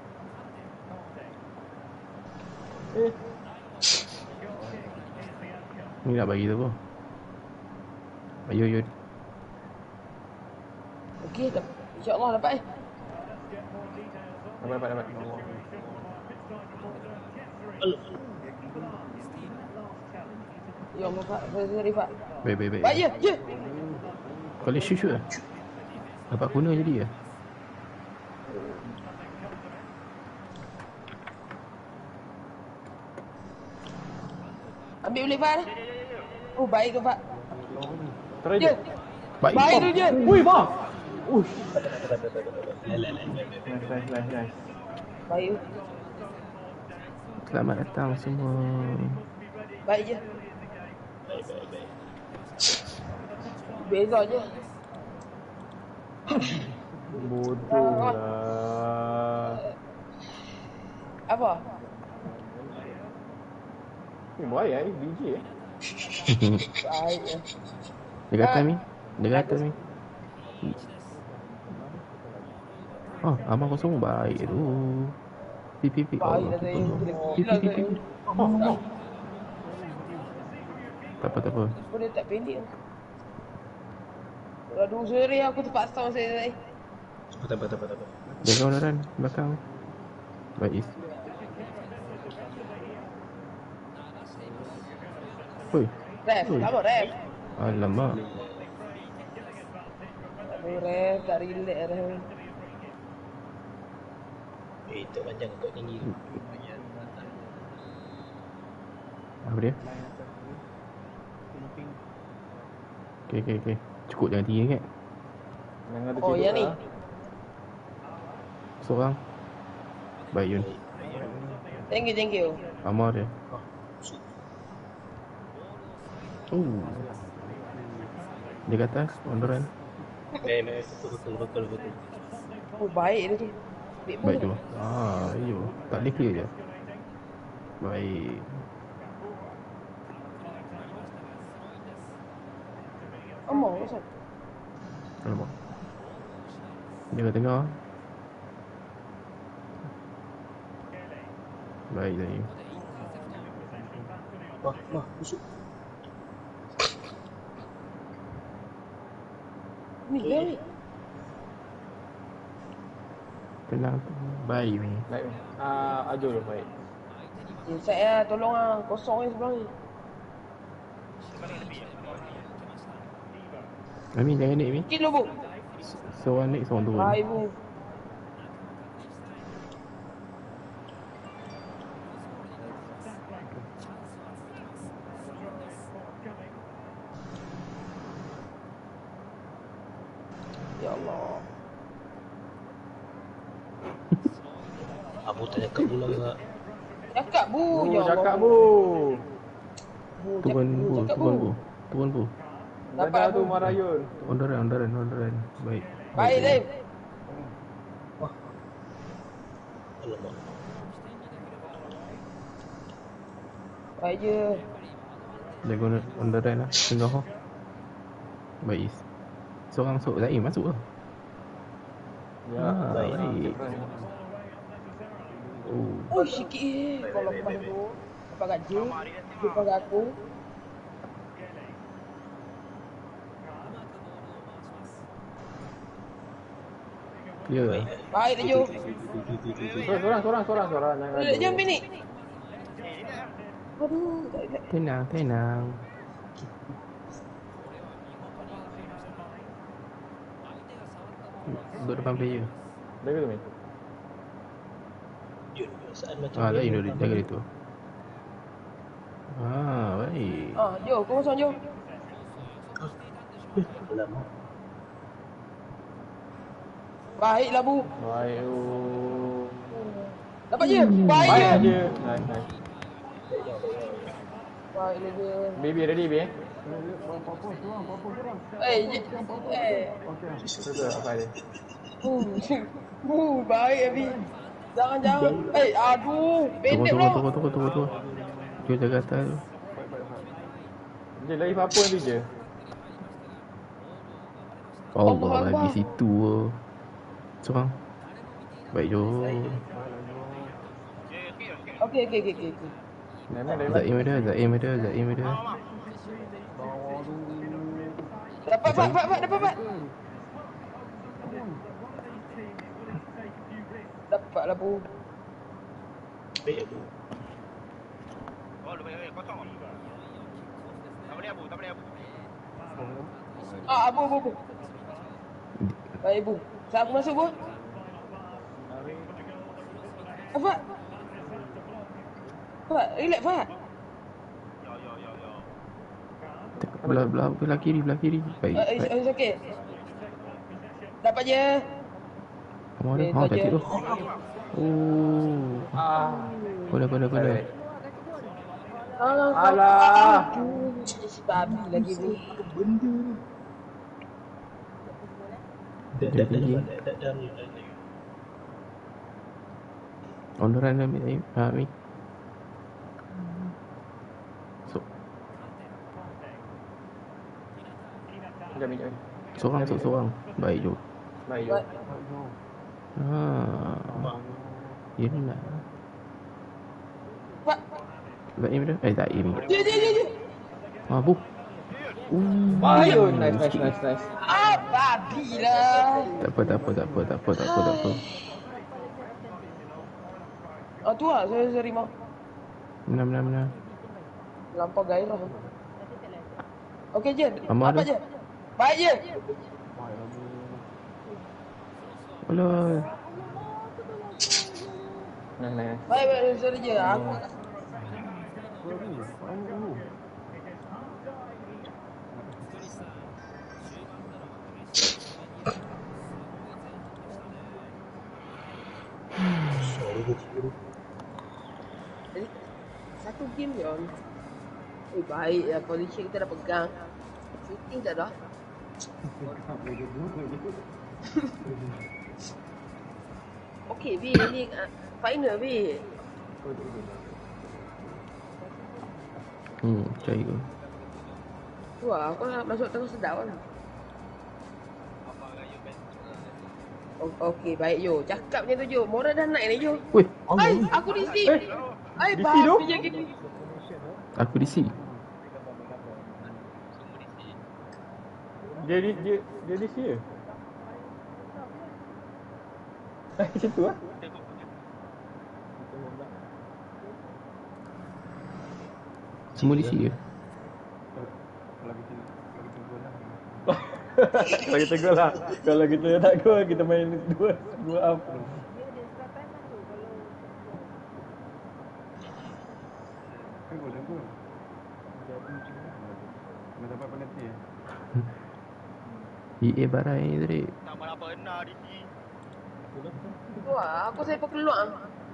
Ni nak bagi tu apa? Ayo. Okey, insya-Allah dapat Dapat. Ya Allah, Pak. Sorry, Pak. Baik. Baik je. Kau boleh shoot lah. Dapat guna jadi lah. Ambil boleh, Pak? Oh, baik ke, Pak? Try je. Baik tu je. Ui, bang. Uish. Nice. Baik. Selamat datang semua. Baik je. Beza je. Bodoh lah. Apa? Ni baik DJ Baik je. Dia kata ni. Oh, abang kosong baik tu. Pipi. Baik dah saya. Pipi. Tak apa. Boleh tak pendek. Aduh, sorry aku terpaksa saya. Tak apa. Jaga orang belakang. Baik. Oi. Ref, apa ref? Alamak. Aduh, ref, tak relax ref. Terpanjang kau tinggi. Apa dia? Okay. Cukup jangan tinggi kan? Oh, yang ni? Seorang. Baik Yun. Thank you. Amar dia. Oh. Dia kat atas, ondoran. Betul. Oh, baik dia tu. Baik tu. Iyo. Tak boleh clear je. Baik. Amor, Ustaz. Alamak. Dia kat tengah. Baik tadi. Wah, busuk. Ni, baik. Tenang. Baik ni. Baik. Ajul baik. Saya tolong kosong ni sebelah ni. Amin jangan naik Amin. Sikit dulu, Bu. Seorang naik, seorang turun. Baik, Bu. Ya Allah. Abu tak cakap pula ke? Cakap, Bu. Ya Allah. Cakap bu. Turun Bu. Dadah tu Marayun. Ondoran. Baik. Baik, Zaim. Alamak. Baik je. Jaga ondoran lah. Tengah. Baik. Seorang masuk. Zaim masuk ke? Ya, baik. Oh, sikit kalau lepas tu. Lepas kat J, lepas kat aku. Ya. Baik dia, Jo. Sorang. Jangan Jom ni. Aduh, tak. Tenang. Duduk depan player. Jaga tu, Min. Yun, perasaan macam Tak Indo jaga itu. Baik. Jo, kau masuk Jo. Alamak. Baiklah, Bu. Baik. Dapat je. Baik je. Je. Nice. Baik je. Baby ready, baby. Betul apa dia? Baik Abi. Jangan. Aduh, pendek pula. Tunggu. Jom jaga atas tu. Je lagi apa nanti je. Allah bagi situ. Seorang. Baik Jo. Okey. Zaim ada. Dapat. Dapatlah, Bu. Baik aku. Oh, lumayan kosong. Tak boleh Abu. Abu. Baik, Bu. Siapa masuk, Bu? Apa? Relax, Fahad. Belah kiri. Baik. Okey. Dapat je. Kamu ada. Cantik tu. Boleh. Alah. Babi lagi ni. Benda. Dah. Ondoran ambil Zaim. Ambil. Seorang. Baik Jo. Yelah. Pak. Zaim dah. Zaim. Je. Bu. Baik. Nice. Babi lah. Tak apa. Tu lah, saya rimau. Benar. Lampau gairah. Okey je. Amal Apa tu. je? Baik je. Alah. Nice. Baik, sorry je. Aku satu game je. Baik lah. Position kita dah pegang. Shooting tak dah. Okey, B. Ni final, B. Cari ke. Tu lah, aku nak masuk tengah sedap kan. Okey, baik Jo. Cakap macam tu Jo. Moral dah naik ni Jo. Weh. Aku di sini. Di sini tu? je gini. Aku di sini. Dia di sini. Macam tu lah. Semua di sini ke? Kalau kita gol lah. Kalau kita tak gol, kita main dua up. Dapat penalti EA barai ni tadi. Tak pernah di sini. Wah, aku saya keluar.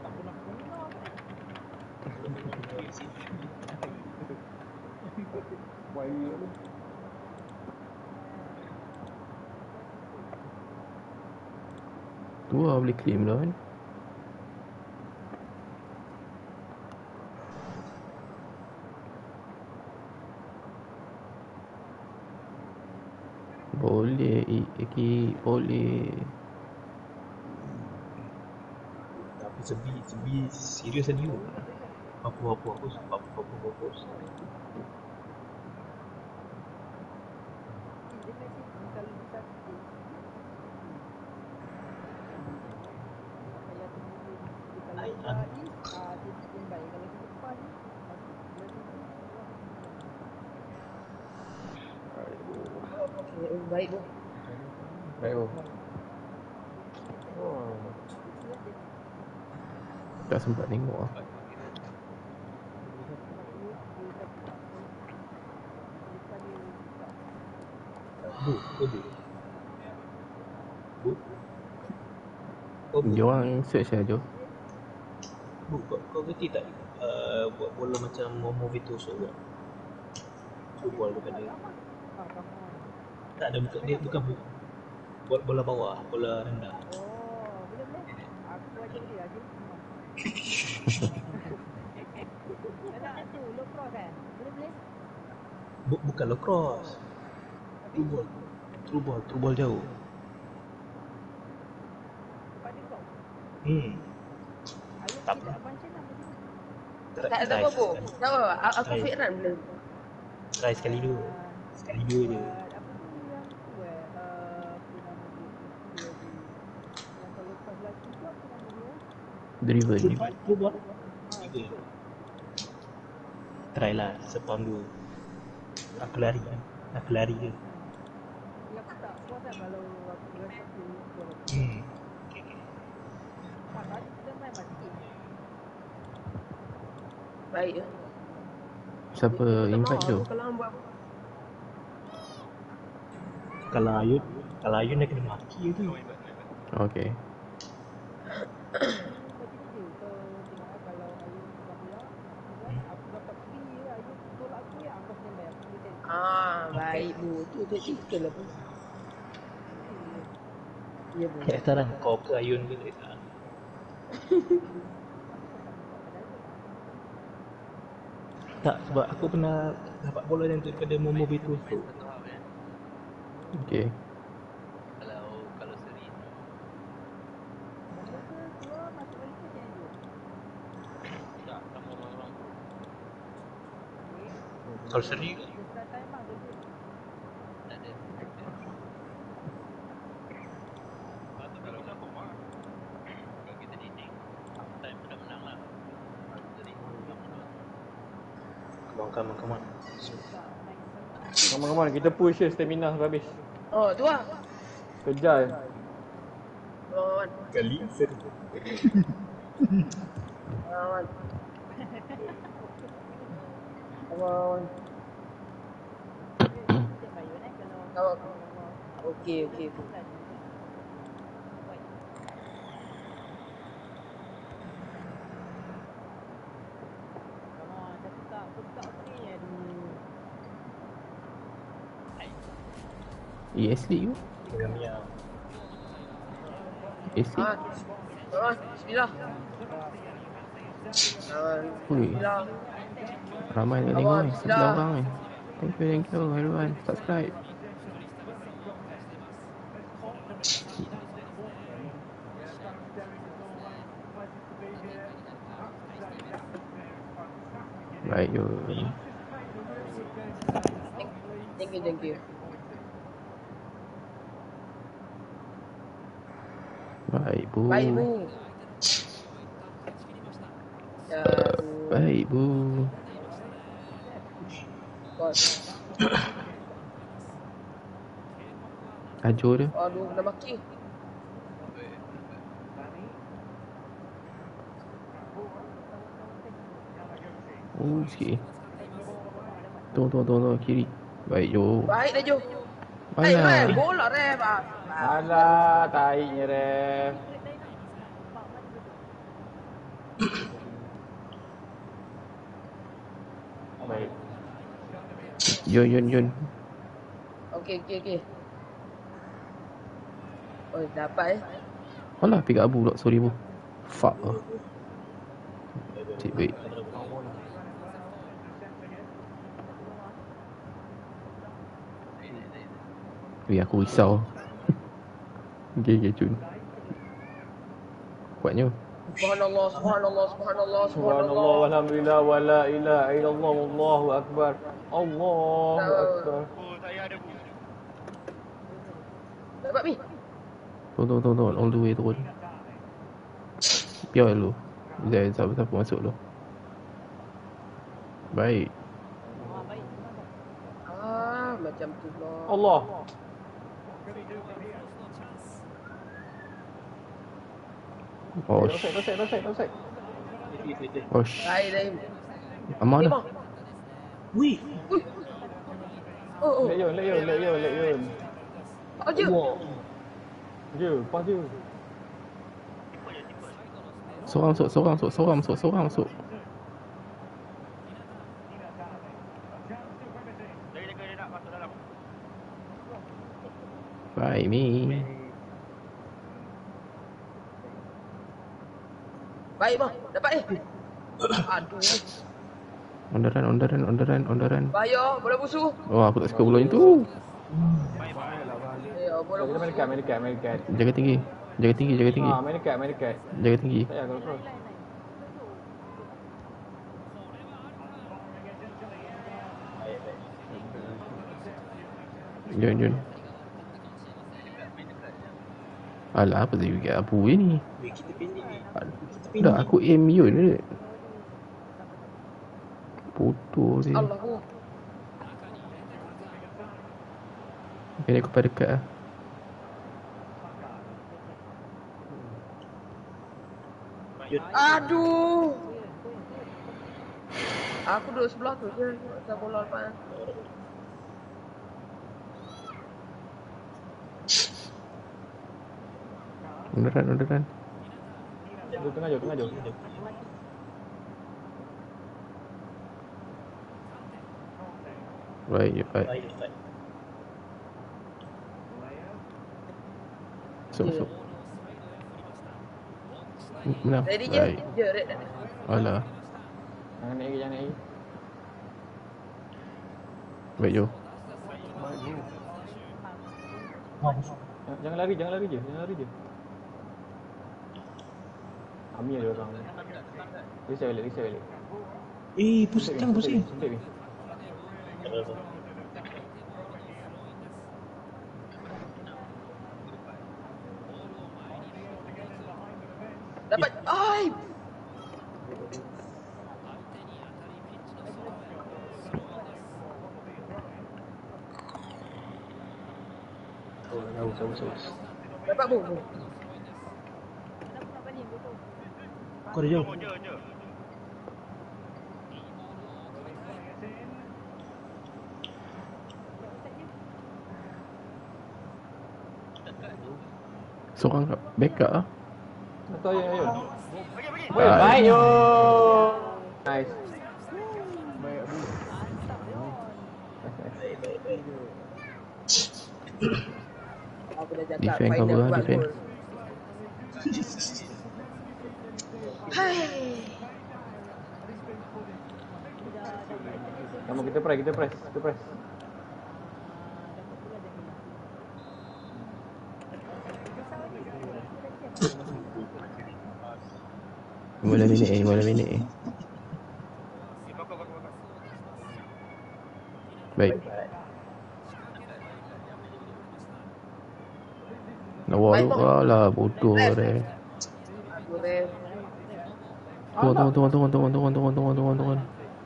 Tu lah boleh claim lah kan. Boleh, boleh. It's a bit serious than you. Apa. Baik bu. Baik oh. Oh. Tak sempat tengok lah. Dia orang search lah Joe. Bu, kau kerti tak buat bola macam Momo Vitoso buat? Bola bukan dia. Tak ada, bukan dia, bukan buat bola bawah, bola rendah. Bukan lacrosse. True ball jauh. Tak apa. Tak apa bu. Tak apa. Aku fit run belum. Try sekali dua je. Driven. True ball. Try lah, sepam dua. Aku lari je. Baik ya. Siapa invite tu? Kalau Ayun dia kena maki tu. Okay. Baik bu. Tu betul lah bu. Ya bu. Sekarang kau ke Ayun ke tak? Tak, sebab aku pernah dapat bola yang tu daripada Momo Betul tu. Okay. Kalau seri ke? Come on, kita push je stamina sampai habis. Oh, tu lah. Kejar je. Kali seru. Okey. ES League ke? Dengan Mia. ES League? Bismillah. Ui, ramai nak tengok ni, 11 orang ni. Thank you everyone, subscribe. Baik Yun. Thank you. Baik bu. Ya bu. Baik bu. Ajo dia. Aduh, kena maki. Sikit. Tunggu kiri. Baik Jo. Baik dah Jo. Alah. Bola ref. Alah, taiknya ref. Baik. Yun. Okey. Oh, dapat Alah, pick up Abu pula. Sorry bu. Fuck lah. Cik baik. Aku risau. Okay, Cun. Kuatnya. Subhanallah, subhanallah, subhanallah, Subhanallah, walhamdulillah, wa la ilaha illallah, wallahu akbar. Allahu akbar. Oh, saya ada bu. Dapat Mi. Turun. All the way turun. Biar dulu. Siapa masuk dulu. Baik. Macam tu lah. Allah. Oh, Offside. Oh, Baik, Daim. aman dah. Wih. Oh. Let you. Oh, je. Je, pas je. Seorang masuk. Jaga dia nak masuk dalam. Baik, Mi. Baik, bang. Dapat ni. Aduh. On the run. Bahaya, bola busu. Oh, aku tak suka bola yang tu. Ya, bola busu. Main dekat. Jaga tinggi. Main dekat. Jaga tinggi. Tak payah kalau cross. Jom. Alah, apa sih juga apa ni? Weh, kita pendek ni. Dah aku aim Yun ni. Bodoh dia. Allahu. Kena aku pada dekat lah. Aduh. Aku duduk sebelah tu je. Macam bola lepas. On the run. Tengah jauh. Right. Masuk. Menang. Ready je. Right. Ready. Alah. Jangan naik lagi. Baik, jom. Jangan lari je. Ami ada orang. Risau balik. Jangan pusing. Sempit ni. Dapat. Ai. Bagus. Dapat bu. Kau dah jauh. Je. Seorang backup lah. Atau ayo. Baik. Baik yo. Nice. Aku dah cakap Defend final cover lah, buat defend. gol. Hai. Kamu kita press. Lima minit ni. Baik. Alah, bodoh dia. Aku rem. Turun.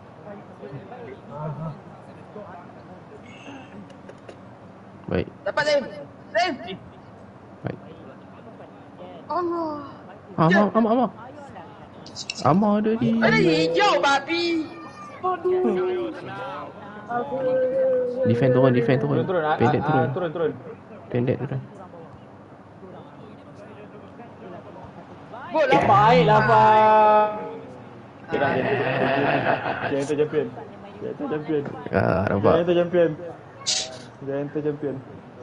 Baik. Dapat Rem. Baik. Allah. Amar. Amar ada di. Ada hijau babi. Defend turun. Turun. Pendek turun. Gol lah. Baiklah, Pak. Kira Giant champion. Nampak. Giant champion.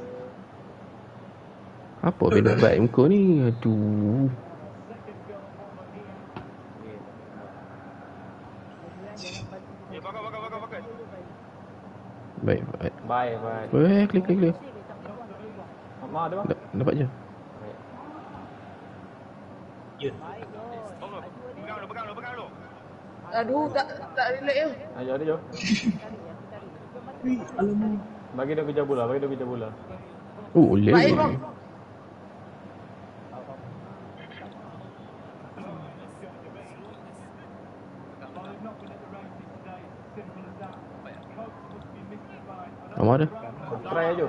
Apa benda baik muka ni? Aduh. Bagus. Baik. Baik. Clear. Mak ada bang. Dapat je. Yun. Aduh, tak relax ya. Ayo dia jom. Alamak. Bagi dia kejar bola, bagi dia kejar bola. Oh, boleh. Baik, bang. Amar dah. Try aja.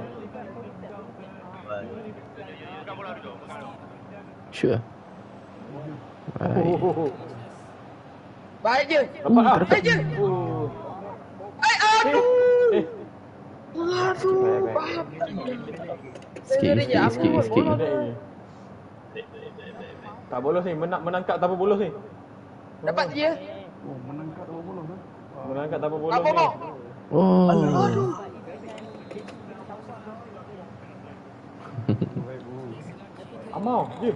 Sure. Baik. Baik je. Dapat ah. Baik je. Aduh. Eh. Aduh. Sikit. Tak bolos ni, menangkap tanpa bolos ni. Dapat je. Oh, menangkap tanpa bolos kan? Menangkap tanpa bolos Apa ni. bang? Oh. Aduh. Amau, je.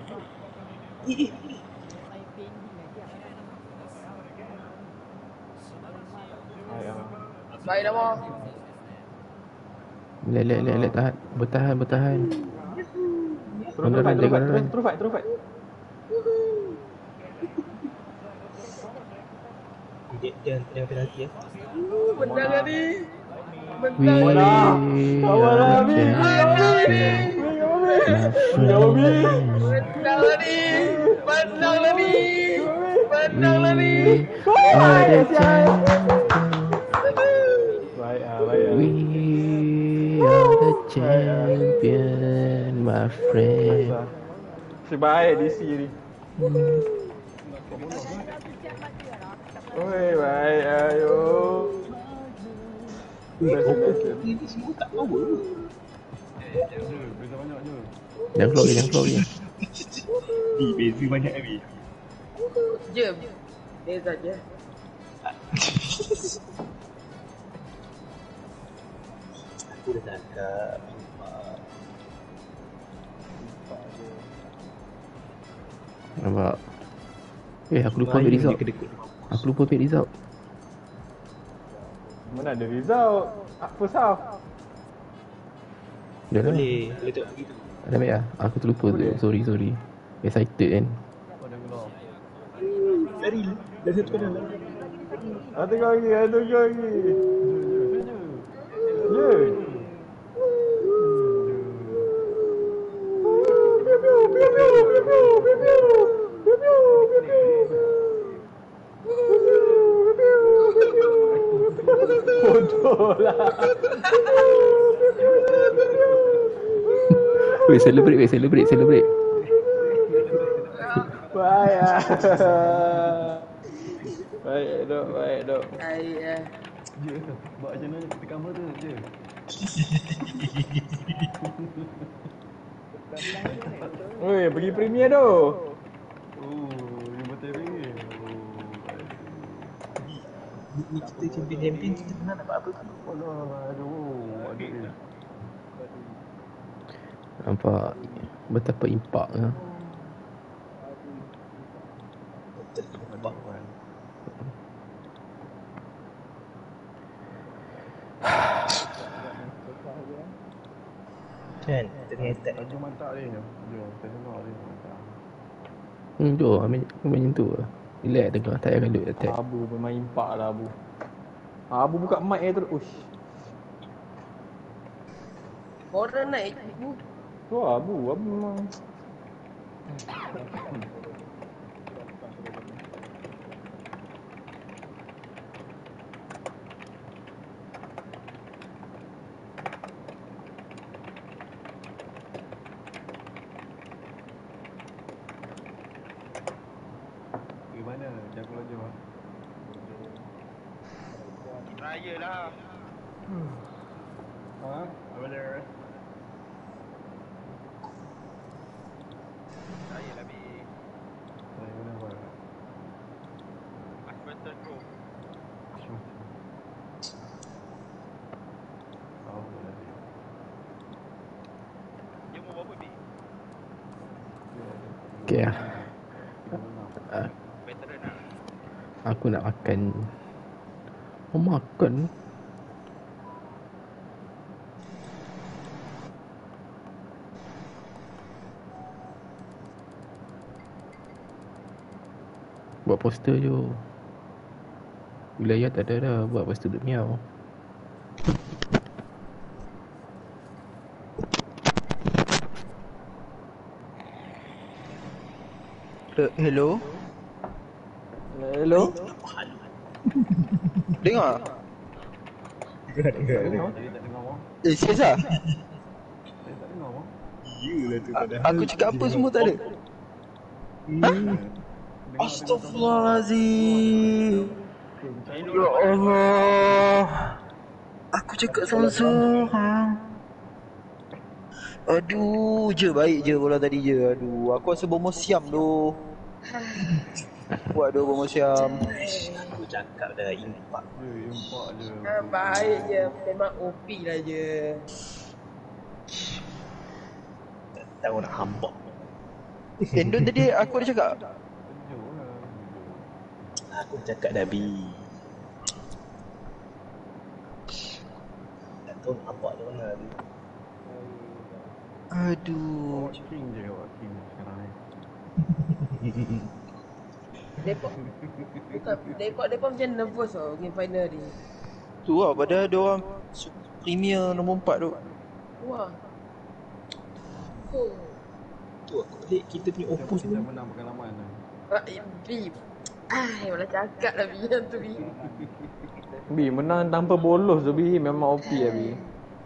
Baik dah bang. Lek, tahan. Bertahan. Terus fight. Jangan penalti ya. Menang lah ni. Menang lah ni. Ada We are the champion, my friend. Sebaik DC ni. Oi, baik, ayo. Ini semua tak power. Beza banyak je. Jangan keluar lagi. Beza banyak ni. Jom. Beza je. Aku dah tangkap. Nampak. Aku lupa ambil result. Mana ada result? First half. Dah lah. Boleh tengok begitu. Dah ambil lah. Aku terlupa tu. Sorry. Excited kan. Lari. Dah satu kena lah. Tengok lagi. Je. Bodoh lah. Weh, celebrate. Baik. Baik dok. Baik lah. Je, buat macam mana kita cover tu, je. Oi, pergi premier tu. RM50. Ni kita champion kita pernah dapat apa tu? Aduh, adik dia. Nampak betapa impak lah. Kan, tengah attack. Laju mantap dia. Jom, saya tengok dia mantap. Jom, ambil macam tu lah. Relax tengah, tak payah look attack. Abu memang impak lah Abu. Abu buka mic terus. Ush. Orang naik. Tu Abu memang. Gimana? Jago laju ah. Raya lah. Apa dia? Raya lah bi. Saya kenapa? Aku betul bro. Dia mau berapa bi? Okay lah. Veteran lah. Aku nak makan. Makan? Buat poster je. Wilayah tak ada dah. Buat lepas tu duduk miau. Hello? Hello? Dengar? Dengar. Serius lah? Yelah tu pada Aku cakap apa semua tak ada? Astaghfirullahaladzim. Ya Allah. Aku cakap seorang-seorang. Aduh, baik je bola tadi je. Aduh, aku rasa bomo siam tu. Buat dua bomo siam. Aku cakap dah impak. Impak je. Baik je. Memang OP lah je. Tak tahu nak hambak. Endon tadi aku ada cakap. Aku cakap dah B. Tak tahu nak hambak tu mana tu. Aduh. King je awak King sekarang ni. Depok macam nervous tau game final ni. Tu lah padahal dia orang Premier nombor 4 tu. Wah. Tu aku pelik kita punya opus Kita ni. menang pengalaman tu. B. Mana cakap lah B yang tu B. B menang tanpa bolos tu B. Memang OP lah B.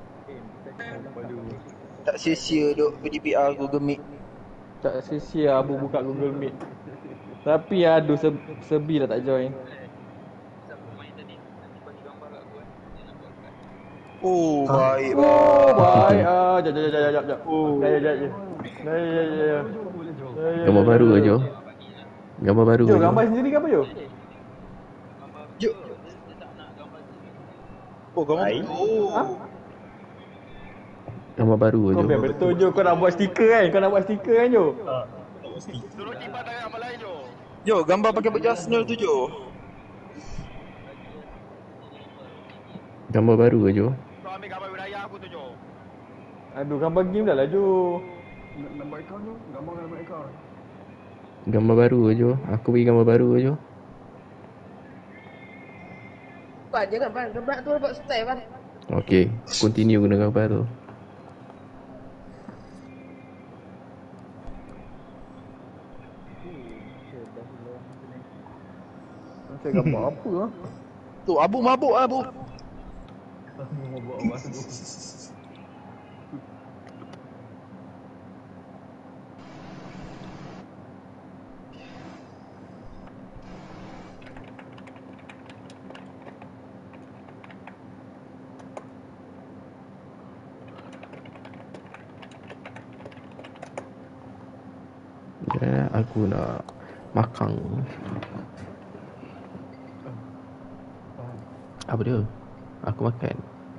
Tak sia-sia duk PDPR Google Meet. Tak sia-sia Abu buka Google Meet. Tapi aduh sebi dah tak join. Oh, baik. Oh, baik. Jap. Oh. Ya. Gambar baru ke Jo? Gambar baru ke Jo, Jo? gambar sendiri ke apa Jo? Oh, gambar. Oh. Ha? Gambar baru ke Kau Jo? biar betul Jo, kau nak buat stiker kan? Kau nak buat stiker kan Jo? Tolong kipas tangan apa lain Jo. Jo, gambar pakai baju Arsenal tu Jo. Gambar baru ke Jo? Kau ambil gambar wilayah aku tu Jo. Aduh, gambar game dah lah Jo. Nombor akaun tu, gambar nombor akaun. Gambar baru ke Jo? Aku bagi gambar baru ke Jo? Pan jangan Pan. Gambar tu dapat style Pan. Okay, continue guna gambar tu. Macam gambar apa lah? Tu Abu mabuk Abu. Ya, aku nak makan. Apa dia? Aku makan.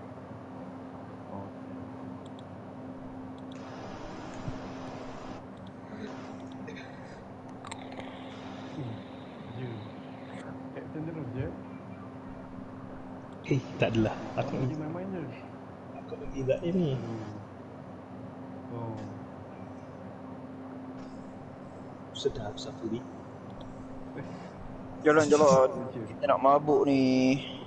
Captain terus je. Tak adalah. Aku Lagi main-main je. bagi Zaim ni. Oh. Sedap satu ni. Jalan. Kita nak mabuk ni.